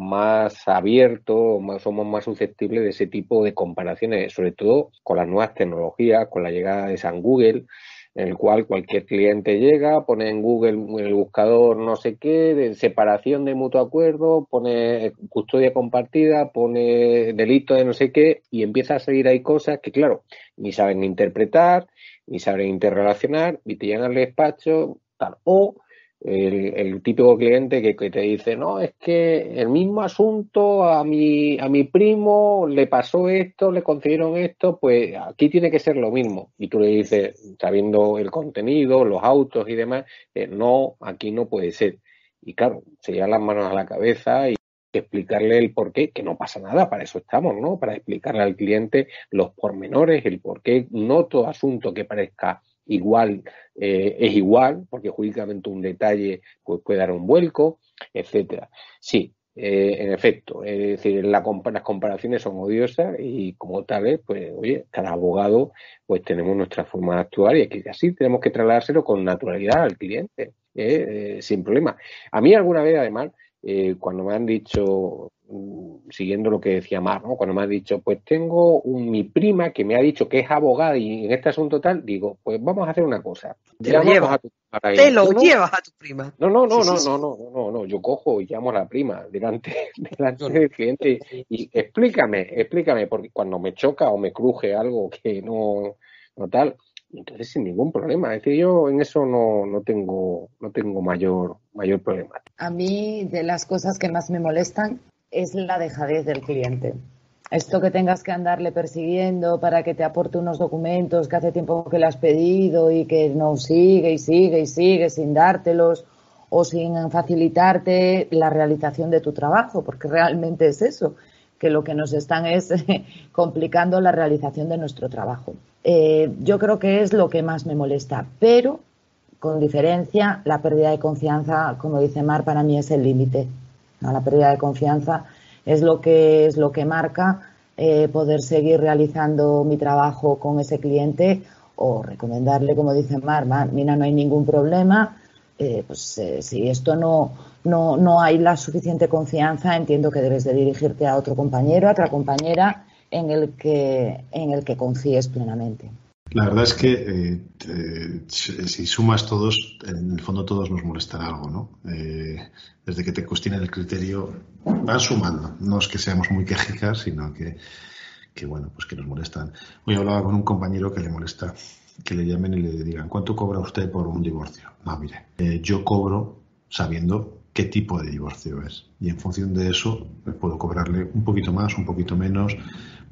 más abiertos, más, somos más susceptibles de ese tipo de comparaciones, sobre todo con las nuevas tecnologías, con la llegada de San Google, en el cual cualquier cliente llega, pone en Google en el buscador no sé qué, de separación de mutuo acuerdo, pone custodia compartida, pone delito de no sé qué, y empieza a salir ahí cosas que, claro, ni saben ni interpretar, ni saben interrelacionar, y te llegan al despacho, tal, o El, el típico cliente que, que te dice, no, es que el mismo asunto a mi, a mi primo le pasó esto, le concedieron esto, pues aquí tiene que ser lo mismo. Y tú le dices, sabiendo el contenido, los autos y demás, eh, no, aquí no puede ser. Y claro, se llevan las manos a la cabeza y explicarle el porqué, que no pasa nada, para eso estamos, ¿no? Para explicarle al cliente los pormenores, el porqué, no todo asunto que parezca igual eh, es igual, porque jurídicamente un detalle pues, puede dar un vuelco, etcétera. Sí, eh, en efecto, es decir, la, las comparaciones son odiosas y como tales, pues, oye, cada abogado, pues tenemos nuestra forma de actuar y es que así tenemos que trasladárselo con naturalidad al cliente, eh, eh, sin problema. A mí alguna vez, además, eh, cuando me han dicho, siguiendo lo que decía Mar, ¿no? Cuando me han dicho, pues tengo un, mi prima que me ha dicho que es abogada y en este asunto tal, digo, pues vamos a hacer una cosa. Te lo llevas a tu, te lo no, llevas a tu prima. No, no, no, sí, no, sí, no, sí. no, no, no, no, yo cojo y llamo a la prima delante, delante no, no. del cliente y, y explícame, explícame, porque cuando me choca o me cruje algo que no, no tal, entonces sin ningún problema. Es decir, yo en eso no, no tengo, no tengo mayor, mayor problema. A mí, de las cosas que más me molestan es la dejadez del cliente. Esto que tengas que andarle persiguiendo para que te aporte unos documentos que hace tiempo que le has pedido y que no sigue y sigue y sigue sin dártelos o sin facilitarte la realización de tu trabajo, porque realmente es eso, que lo que nos están es complicando la realización de nuestro trabajo. Eh, yo creo que es lo que más me molesta, pero con diferencia, la pérdida de confianza, como dice Mar, para mí es el límite. ¿No? La pérdida de confianza es lo que es lo que marca eh, poder seguir realizando mi trabajo con ese cliente o recomendarle, como dice Mar, mira, no hay ningún problema. Eh, pues eh, si esto no, no, no hay la suficiente confianza, entiendo que debes de dirigirte a otro compañero, a otra compañera en el que, en el que confíes plenamente. La verdad es que eh, eh, si sumas todos, en el fondo todos nos molestará algo, ¿no? Eh, desde que te cuestionen el criterio, van sumando. No es que seamos muy quejicas, sino que, que, bueno, pues que nos molestan. Hoy hablaba con un compañero que le molesta que le llamen y le digan, ¿cuánto cobra usted por un divorcio? No, mire, eh, yo cobro sabiendo qué tipo de divorcio es. Y en función de eso, puedo cobrarle un poquito más, un poquito menos,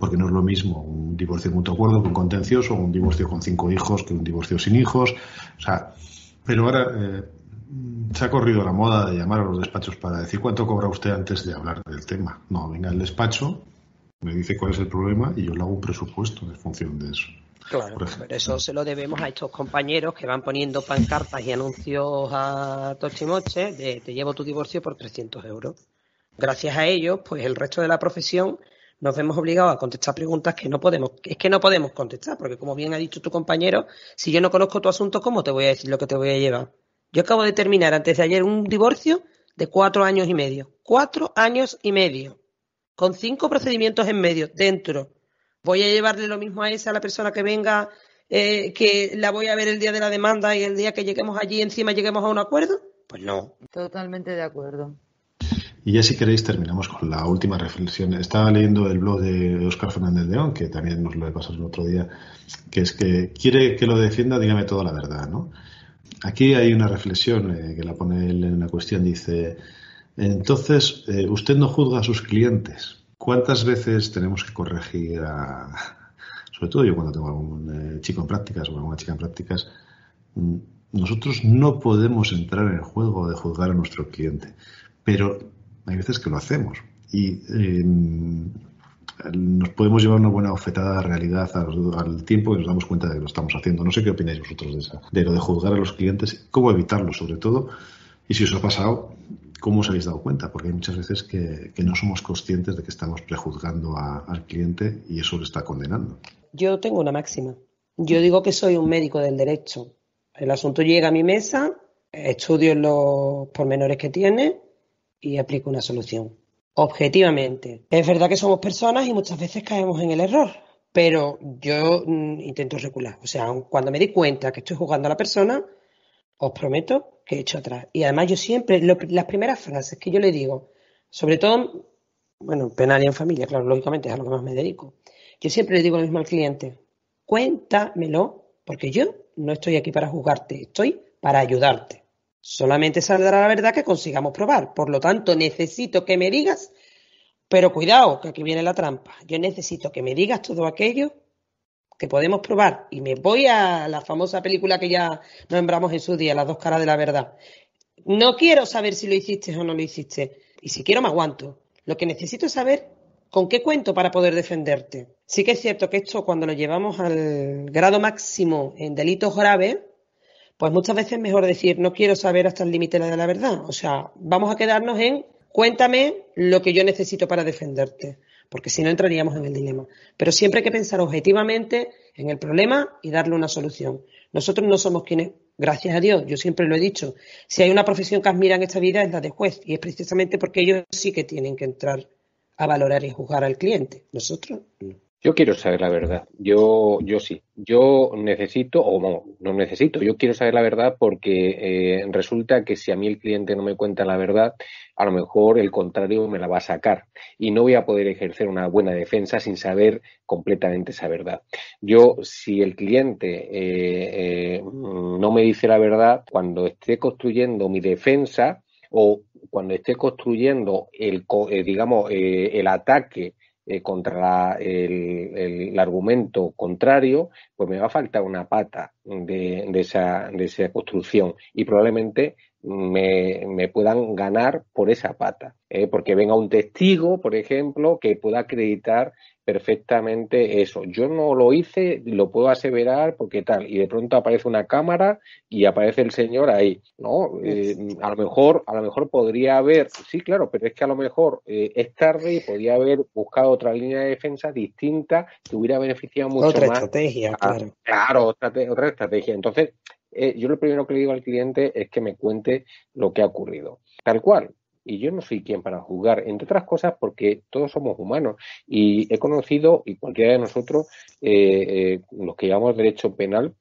porque no es lo mismo un divorcio de mutuo acuerdo que un contencioso, o un divorcio con cinco hijos que un divorcio sin hijos. O sea, pero ahora eh, se ha corrido la moda de llamar a los despachos para decir cuánto cobra usted antes de hablar del tema. No, venga al despacho, me dice cuál es el problema y yo le hago un presupuesto en función de eso. Claro, pero eso se lo debemos a estos compañeros que van poniendo pancartas y anuncios a tochimoche de te llevo tu divorcio por trescientos euros. Gracias a ellos, pues el resto de la profesión nos vemos obligados a contestar preguntas que no podemos, es que no podemos contestar, porque como bien ha dicho tu compañero, si yo no conozco tu asunto, ¿cómo te voy a decir lo que te voy a llevar? Yo acabo de terminar antes de ayer un divorcio de cuatro años y medio. Cuatro años y medio. Con cinco procedimientos en medio, dentro. ¿Voy a llevarle lo mismo a esa, a la persona que venga, eh, que la voy a ver el día de la demanda y el día que lleguemos allí encima lleguemos a un acuerdo? Pues no. Totalmente de acuerdo. Y ya si queréis terminamos con la última reflexión. Estaba leyendo el blog de Óscar Fernández León, que también nos lo he pasado el otro día, que es que quiere que lo defienda, dígame toda la verdad, ¿no? Aquí hay una reflexión eh, que la pone él en una cuestión, dice, entonces, eh, usted no juzga a sus clientes. ¿Cuántas veces tenemos que corregir a, sobre todo yo cuando tengo algún eh, chico en prácticas o alguna chica en prácticas, mm, nosotros no podemos entrar en el juego de juzgar a nuestro cliente, pero hay veces que lo hacemos y eh, nos podemos llevar una buena ofetada de realidad al, al tiempo y nos damos cuenta de que lo estamos haciendo. No sé qué opináis vosotros de eso, de lo de juzgar a los clientes, cómo evitarlo sobre todo, y si os ha pasado, cómo os habéis dado cuenta, porque hay muchas veces que, que no somos conscientes de que estamos prejuzgando a, al cliente y eso le está condenando. Yo tengo una máxima. Yo digo que soy un médico del derecho. El asunto llega a mi mesa, estudio los pormenores que tiene y aplico una solución. Objetivamente. Es verdad que somos personas y muchas veces caemos en el error, pero yo mm, intento recular. O sea, cuando me di cuenta que estoy juzgando a la persona, os prometo que he hecho atrás. Y además yo siempre, lo, las primeras frases que yo le digo, sobre todo, bueno, penal y en familia, claro, lógicamente es a lo que más me dedico. Yo siempre le digo lo mismo al cliente, cuéntamelo, porque yo no estoy aquí para juzgarte, estoy para ayudarte. Solamente saldrá la verdad que consigamos probar. Por lo tanto, necesito que me digas, pero cuidado, que aquí viene la trampa. Yo necesito que me digas todo aquello que podemos probar. Y me voy a la famosa película que ya nombramos en su día, Las dos caras de la verdad. No quiero saber si lo hiciste o no lo hiciste. Y si quiero me aguanto. Lo que necesito es saber con qué cuento para poder defenderte. Sí que es cierto que esto, cuando lo llevamos al grado máximo en delitos graves, pues muchas veces es mejor decir, no quiero saber hasta el límite de la verdad. O sea, vamos a quedarnos en, cuéntame lo que yo necesito para defenderte, porque si no entraríamos en el dilema. Pero siempre hay que pensar objetivamente en el problema y darle una solución. Nosotros no somos quienes, gracias a Dios, yo siempre lo he dicho, si hay una profesión que admira en esta vida es la de juez, y es precisamente porque ellos sí que tienen que entrar a valorar y juzgar al cliente. Nosotros no. Yo quiero saber la verdad. Yo, yo sí. Yo necesito, o no, no necesito, yo quiero saber la verdad porque eh, resulta que si a mí el cliente no me cuenta la verdad, a lo mejor el contrario me la va a sacar y no voy a poder ejercer una buena defensa sin saber completamente esa verdad. Yo, si el cliente eh, eh, no me dice la verdad, cuando esté construyendo mi defensa o cuando esté construyendo el, eh, digamos, eh, el ataque Eh, contra la, el, el, el argumento contrario, pues me va a faltar una pata de, de, esa, de esa construcción y probablemente me, me puedan ganar por esa pata, ¿eh? Porque venga un testigo, por ejemplo, que pueda acreditar perfectamente eso. Yo no lo hice, lo puedo aseverar porque tal, y de pronto aparece una cámara y aparece el señor ahí, ¿no? Eh, a lo mejor, a lo mejor podría haber, sí, claro, pero es que a lo mejor eh, es tarde y podía haber buscado otra línea de defensa distinta que hubiera beneficiado mucho otra más. Otra estrategia, a, claro. Claro, otra, otra estrategia. Entonces, eh, yo lo primero que le digo al cliente es que me cuente lo que ha ocurrido, tal cual. Y yo no soy quien para juzgar, entre otras cosas porque todos somos humanos y he conocido, y cualquiera de nosotros, eh, eh, los que llevamos derecho penal,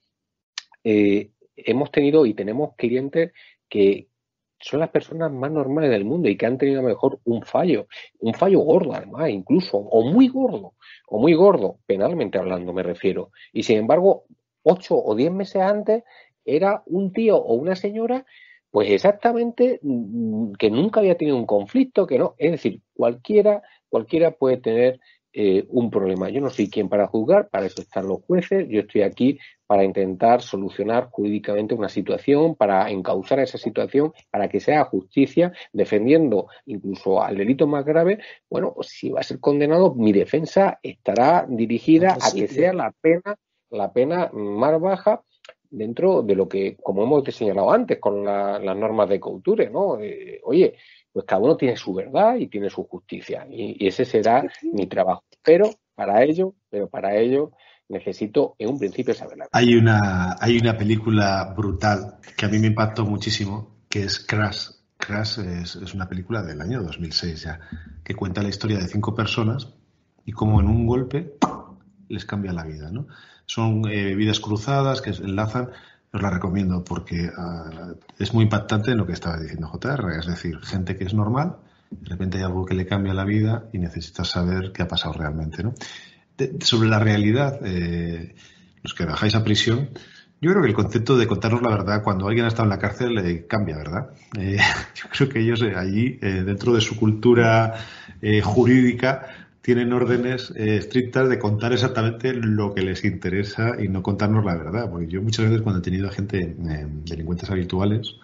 eh, hemos tenido y tenemos clientes que son las personas más normales del mundo y que han tenido a lo mejor un fallo, un fallo gordo además incluso, o muy gordo, o muy gordo, penalmente hablando me refiero, y sin embargo, ocho o diez meses antes era un tío o una señora pues exactamente que nunca había tenido un conflicto, que no, es decir, cualquiera, cualquiera puede tener eh, un problema. Yo no soy quien para juzgar, para eso están los jueces, yo estoy aquí para intentar solucionar jurídicamente una situación, para encauzar esa situación, para que se haga justicia, defendiendo incluso al delito más grave. Bueno, pues si va a ser condenado, mi defensa estará dirigida a que sea la pena, la pena más baja dentro de lo que, como hemos señalado antes, con la, las normas de Couture, ¿no? Eh, oye, pues cada uno tiene su verdad y tiene su justicia, y, y ese será mi trabajo. Pero para ello, pero para ello necesito en un principio saber la verdad. Hay una, hay una película brutal que a mí me impactó muchísimo, que es Crash. Crash es, es una película del año dos mil seis ya, que cuenta la historia de cinco personas y cómo en un golpe les cambia la vida, ¿no? Son eh, vidas cruzadas que se enlazan. Os la recomiendo porque uh, es muy impactante en lo que estaba diciendo J R, es decir, gente que es normal, de repente hay algo que le cambia la vida y necesitas saber qué ha pasado realmente, ¿no? De, sobre la realidad, eh, los que bajáis a prisión, yo creo que el concepto de contarnos la verdad cuando alguien ha estado en la cárcel eh, cambia, ¿verdad? Eh, yo creo que ellos eh, allí, eh, dentro de su cultura eh, jurídica, tienen órdenes eh, estrictas de contar exactamente lo que les interesa y no contarnos la verdad. Porque yo muchas veces cuando he tenido a gente, eh, delincuentes habituales,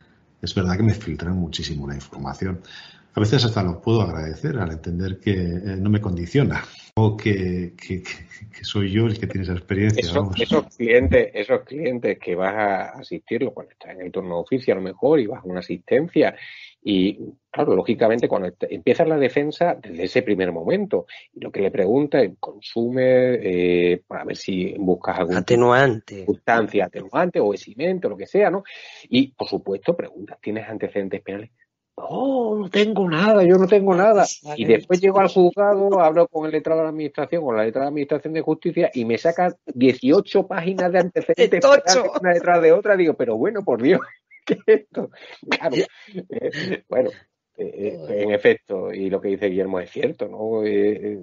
es verdad que me filtran muchísimo la información. A veces hasta lo puedo agradecer al entender que eh, no me condiciona o que, que, que, que soy yo el que tiene esa experiencia. Eso, vamos. Esos clientes, esos clientes que vas a asistirlo cuando estás en el turno de oficio a lo mejor y vas a una asistencia. Y, claro, lógicamente, cuando empiezas la defensa, desde ese primer momento, y lo que le pregunta es, consume, eh, a ver si buscas algún atenuante, sustancia atenuante o eximente o lo que sea, ¿no? Y, por supuesto, preguntas, ¿tienes antecedentes penales? No, no tengo nada, yo no tengo nada. Y después llego al juzgado, hablo con el letrado de la administración, con la letrada de la administración de justicia, y me saca dieciocho páginas de antecedentes penales una detrás de otra. Digo, pero bueno, por Dios. Esto. Claro, eh, bueno, eh, en efecto, y lo que dice Guillermo es cierto, ¿no? Eh,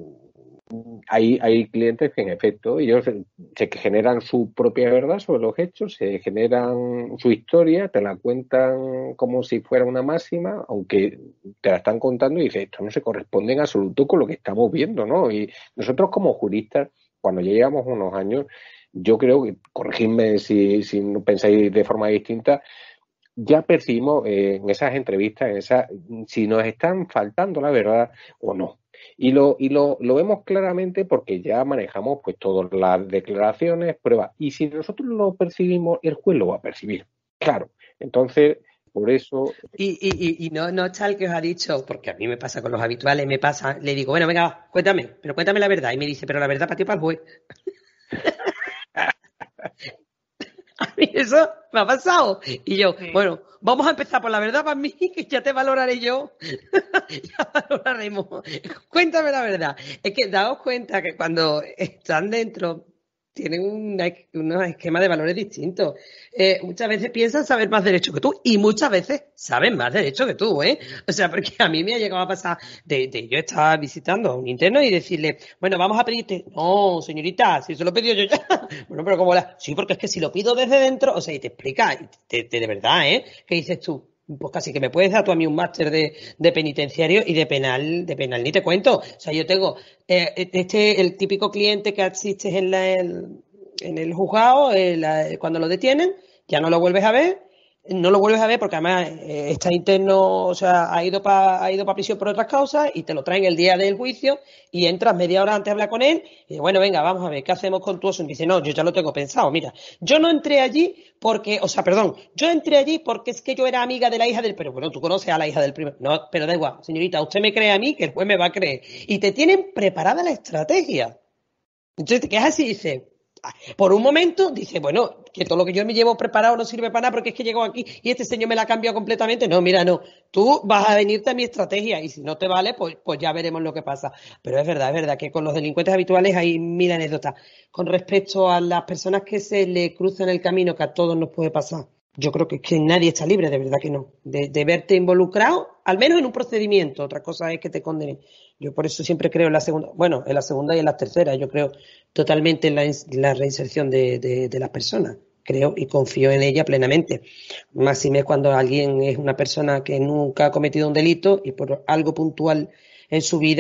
hay, hay clientes que en efecto ellos se, se generan su propia verdad sobre los hechos, se generan su historia, te la cuentan como si fuera una máxima, aunque te la están contando y dices, esto no se corresponde en absoluto con lo que estamos viendo, ¿no? Y nosotros como juristas, cuando ya llevamos unos años, yo creo que, corregidme si, si no pensáis de forma distinta, ya percibimos eh, en esas entrevistas, en esa, si nos están faltando la verdad o no. Y lo y lo, lo vemos claramente porque ya manejamos pues todas las declaraciones, pruebas. Y si nosotros lo percibimos, el juez lo va a percibir. Claro. Entonces, por eso... Y, y, y no, no está el que os ha dicho, porque a mí me pasa con los habituales, me pasa, le digo, bueno, venga, cuéntame, pero cuéntame la verdad. Y me dice, pero la verdad para ti o para el juez. A mí eso me ha pasado. Y yo, sí. Bueno, vamos a empezar por la verdad para mí, que ya te valoraré yo. Ya valoraremos. Cuéntame la verdad. Es que daos cuenta que cuando están dentro tienen una, unos esquemas de valores distintos. Eh, muchas veces piensan saber más derecho que tú y muchas veces saben más derecho que tú, ¿eh? O sea, porque a mí me ha llegado a pasar de, de yo estaba visitando a un interno y decirle, bueno, vamos a pedirte, no, señorita, si se lo he pedido yo ya. Bueno, pero como la, sí, porque es que si lo pido desde dentro, o sea, y te explica, y te, te, de verdad, ¿eh? ¿Qué dices tú? Pues casi que me puedes dar tú a mí un máster de, de penitenciario y de penal, de penal ni te cuento. O sea, yo tengo eh, este el típico cliente que asistes en, la, en, en el juzgado, eh, la, cuando lo detienen, ya no lo vuelves a ver, no lo vuelves a ver porque además eh, está interno, o sea, ha ido para ha ido para prisión por otras causas y te lo traen el día del juicio y entras media hora antes a hablar con él y bueno, venga, vamos a ver, ¿qué hacemos con tu oso? Y dice, no, yo ya lo tengo pensado, mira, yo no entré allí porque, o sea, perdón, yo entré allí porque es que yo era amiga de la hija del, pero bueno, tú conoces a la hija del primero, no, pero da igual, señorita, usted me cree a mí que el juez me va a creer y te tienen preparada la estrategia. Entonces te quedas así y dices, por un momento dice, bueno, que todo lo que yo me llevo preparado no sirve para nada porque es que llego aquí y este señor me la ha cambiado completamente. No, mira, no, tú vas a venirte a mi estrategia y si no te vale, pues, pues ya veremos lo que pasa. Pero es verdad, es verdad que con los delincuentes habituales hay mil anécdotas. Con respecto a las personas que se le cruzan el camino, que a todos nos puede pasar, yo creo que, que nadie está libre, de verdad que no, de, de verte involucrado, al menos en un procedimiento. Otra cosa es que te condenen. Yo por eso siempre creo en la segunda, bueno, en la segunda y en la tercera, yo creo totalmente en la, la reinserción de, de, de las personas. Creo y confío en ella plenamente. Máxime cuando alguien es una persona que nunca ha cometido un delito y por algo puntual en su vida,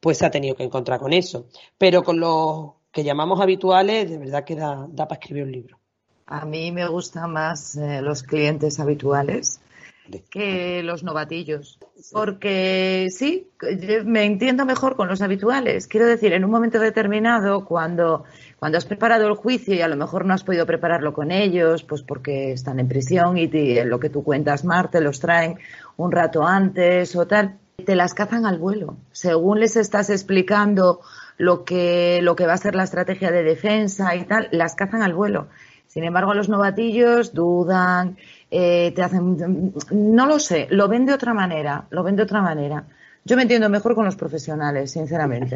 pues se ha tenido que encontrar con eso. Pero con los que llamamos habituales, de verdad que da, da para escribir un libro. A mí me gustan más eh, los clientes habituales que los novatillos, porque sí, me entiendo mejor con los habituales. Quiero decir, en un momento determinado, cuando, cuando has preparado el juicio y a lo mejor no has podido prepararlo con ellos, pues porque están en prisión y te, lo que tú cuentas, Mar, te los traen un rato antes o tal, te las cazan al vuelo. Según les estás explicando lo que, lo que va a ser la estrategia de defensa y tal, las cazan al vuelo. Sin embargo, los novatillos dudan, eh, te hacen... No lo sé, lo ven de otra manera, lo ven de otra manera. Yo me entiendo mejor con los profesionales, sinceramente.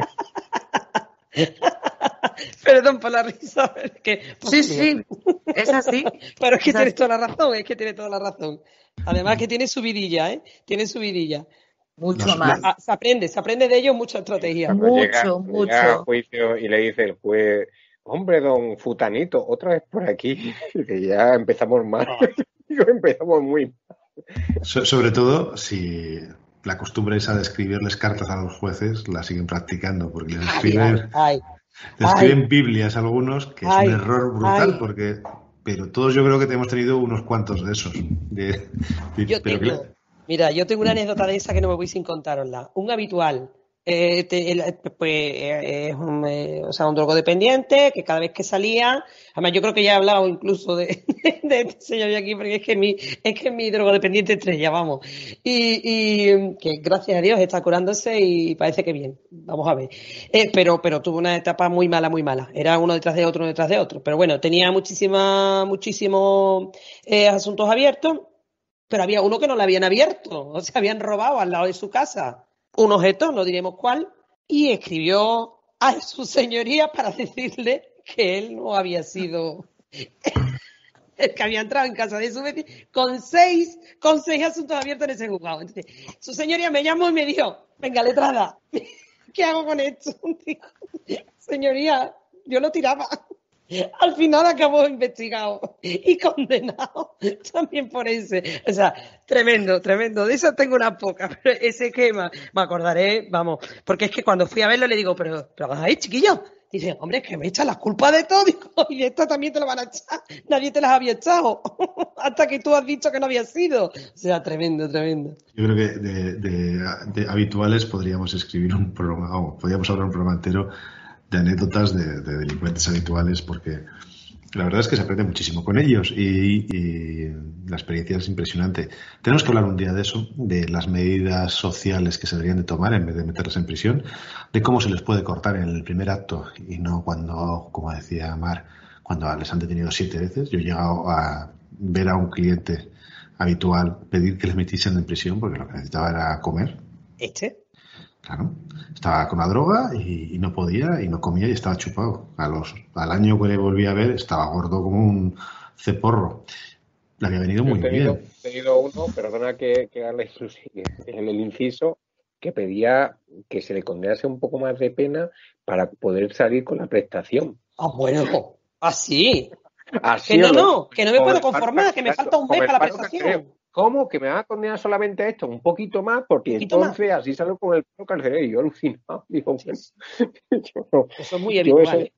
Perdón por la risa. Es que, sí, sí, es así. Pero es que es tienes así. toda la razón, es que tienes toda la razón. Además que tiene su vidilla, ¿eh? Tiene su vidilla. Mucho Nos- más. Ah, se aprende, se aprende de ellos mucha estrategia. Mucho, Cuando llega, mucho. llega a juicio y le dice el juez, hombre, don Futanito, otra vez por aquí, que ya empezamos mal. Digo, empezamos muy mal. So- sobre todo si la costumbre esa de escribirles cartas a los jueces la siguen practicando, porque les escriben, Ay, les escriben Biblias a algunos, que es Ay, un error brutal, ay. porque pero todos yo creo que hemos tenido unos cuantos de esos. De- de- Yo pero tengo, que- mira, yo tengo una anécdota de esa que no me voy sin contárosla. Un habitual, eh, te- el- pues eh, es un, eh, o sea, un drogodependiente que cada vez que salía, además yo creo que ya he hablado incluso de, de este señor de aquí, porque es que mi, es que es mi drogodependiente estrella, vamos. Y, y que gracias a Dios está curándose y parece que bien. Vamos a ver. Eh, pero, pero tuvo una etapa muy mala, muy mala. Era uno detrás de otro, uno detrás de otro. Pero bueno, tenía muchísima, muchísimos eh, asuntos abiertos. Pero había uno que no lo habían abierto, o sea, habían robado al lado de su casa un objeto, no diremos cuál, y escribió a su señoría para decirle que él no había sido el que había entrado en casa de su vecino con seis, con seis asuntos abiertos en ese juzgado. Entonces, su señoría me llamó y me dijo, venga, letrada, ¿qué hago con esto? Digo, señoría, yo lo tiraba. Al final acabó investigado y condenado también por ese. O sea, tremendo, tremendo. De eso tengo una poca, pero ese esquema me acordaré, vamos, porque es que cuando fui a verlo le digo, pero, pero ay, chiquillo, dice, hombre, es que me echan las culpas de todo, digo, y esta también te la van a echar, nadie te las había echado, hasta que tú has dicho que no había sido. O sea, tremendo, tremendo. Yo creo que de, de- de habituales podríamos escribir un programa, o podríamos hablar un programa entero de anécdotas de, de delincuentes habituales, porque la verdad es que se aprende muchísimo con ellos y, y la experiencia es impresionante. Tenemos que hablar un día de eso, de las medidas sociales que se deberían de tomar en vez de meterlos en prisión, de cómo se les puede cortar en el primer acto y no cuando, como decía Mar, cuando les han detenido siete veces. Yo he llegado a ver a un cliente habitual pedir que les metiesen en prisión porque lo que necesitaba era comer. ¿Este? Claro, estaba con la droga y, y no podía y no comía y estaba chupado. A los, al año que le volví a ver estaba gordo como un ceporro. Le había venido Yo muy he tenido, bien. he tenido uno, perdona que, que haga la exclusiva, en el inciso, que pedía que se le condenase un poco más de pena para poder salir con la prestación. Ah, bueno, así. Así Que no, os lo- no, que no me con puedo el paro conformar, que me cardíaco, falta un con mes el para la paro prestación. cardíaco. ¿Cómo? ¿Que me va a condenar solamente a esto? Un poquito más, porque poquito más. entonces así salgo con el paro cardíaco. Y yo alucinado. Digo, bueno, yo no- Eso es muy yo habitual. eso- ¿eh?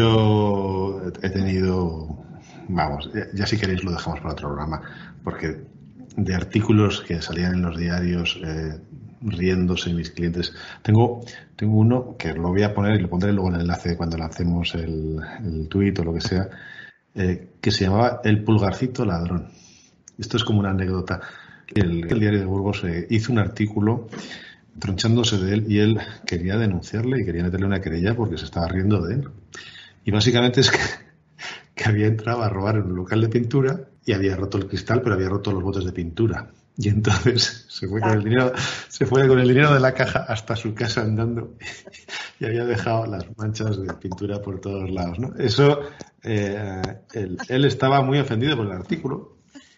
Yo he tenido, vamos, ya, ya si queréis lo dejamos para otro programa, porque de artículos que salían en los diarios eh, riéndose mis clientes, tengo, tengo uno que lo voy a poner y lo pondré luego en el enlace cuando lancemos el, el tuit o lo que sea, eh, que se llamaba El Pulgarcito Ladrón. Esto es como una anécdota. El, el diario de Burgos eh, hizo un artículo tronchándose de él y él quería denunciarle y quería meterle una querella porque se estaba riendo de él. Y básicamente es que, que había entrado a robar en un local de pintura y había roto el cristal, pero había roto los botes de pintura. Y entonces se fue con el dinero, se fue con el dinero de la caja hasta su casa andando y había dejado las manchas de pintura por todos lados, ¿no? Eso, eh, él, él estaba muy ofendido por el artículo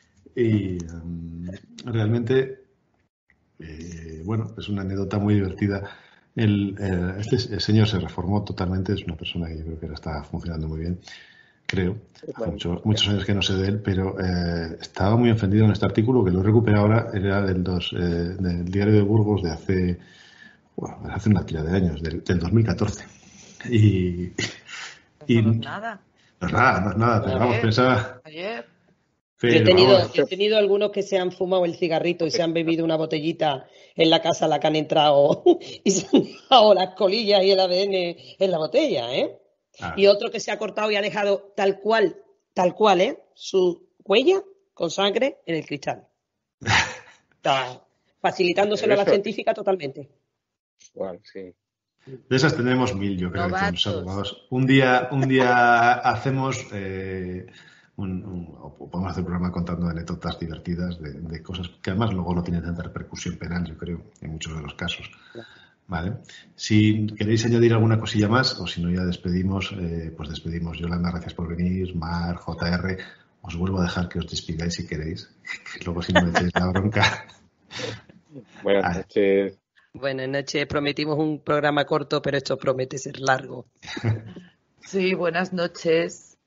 y um, realmente, eh, bueno, es una anécdota muy divertida. El, eh, este el señor se reformó totalmente, es una persona que yo creo que ahora está funcionando muy bien, creo. Hace mucho, muchos años que no sé de él, pero eh, estaba muy ofendido en este artículo, que lo he recuperado ahora, era del, dos, eh, del diario de Burgos de hace Bueno, hace una tira de años, del, del dos mil catorce. Y, y no es nada. No es nada, no es nada, pero vamos, pensaba... Ayer. Pero, yo he tenido, vamos, he tenido algunos que se han fumado el cigarrito y se han bebido una botellita en la casa a la que han entrado y se han dejado las colillas y el A D N en la botella, ¿eh? Ah. Y otro que se ha cortado y ha dejado tal cual, tal cual, ¿eh? Su huella con sangre en el cristal. Está facilitándoselo a la científica totalmente. Bueno, sí. De esas tenemos mil, yo creo, que son abogados. Un día, un día hacemos... Eh, Un, un, o podemos hacer un programa contando anécdotas divertidas de, de cosas que además luego no tienen tanta repercusión penal, yo creo, en muchos de los casos. Vale. Si queréis añadir alguna cosilla más, o si no ya despedimos, eh, pues despedimos. Yolanda, gracias por venir. Mar, J R, os vuelvo a dejar que os despidáis si queréis, que luego si no me echéis la bronca. Buenas noches. Buenas noches. Prometimos un programa corto, pero esto promete ser largo. Sí, buenas noches.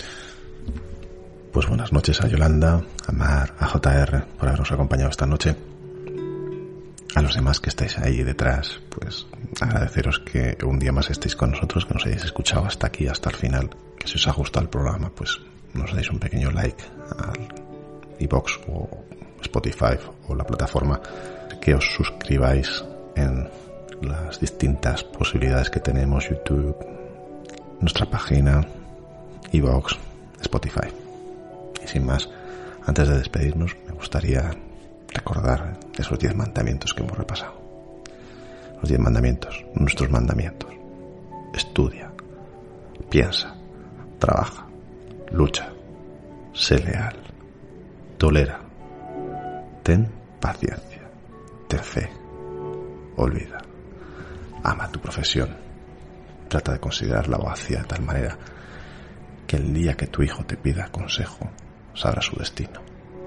Pues buenas noches a Yolanda, a Mar, a J R por habernos acompañado esta noche. A los demás que estáis ahí detrás, pues agradeceros que un día más estéis con nosotros, que nos hayáis escuchado hasta aquí, hasta el final, que si os ha gustado el programa, pues nos deis un pequeño like al iVoox o Spotify o la plataforma, que os suscribáis en las distintas posibilidades que tenemos, YouTube, nuestra página, iVoox, Spotify. Y sin más, antes de despedirnos, me gustaría recordar esos diez mandamientos que hemos repasado. Los diez mandamientos, nuestros mandamientos. Estudia, piensa, trabaja, lucha, sé leal, tolera, ten paciencia, ten fe, olvida, ama tu profesión, trata de considerarla o hacía de tal manera que el día que tu hijo te pida consejo, sabrá su destino.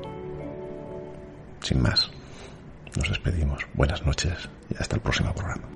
Sin más, nos despedimos. Buenas noches y hasta el próximo programa.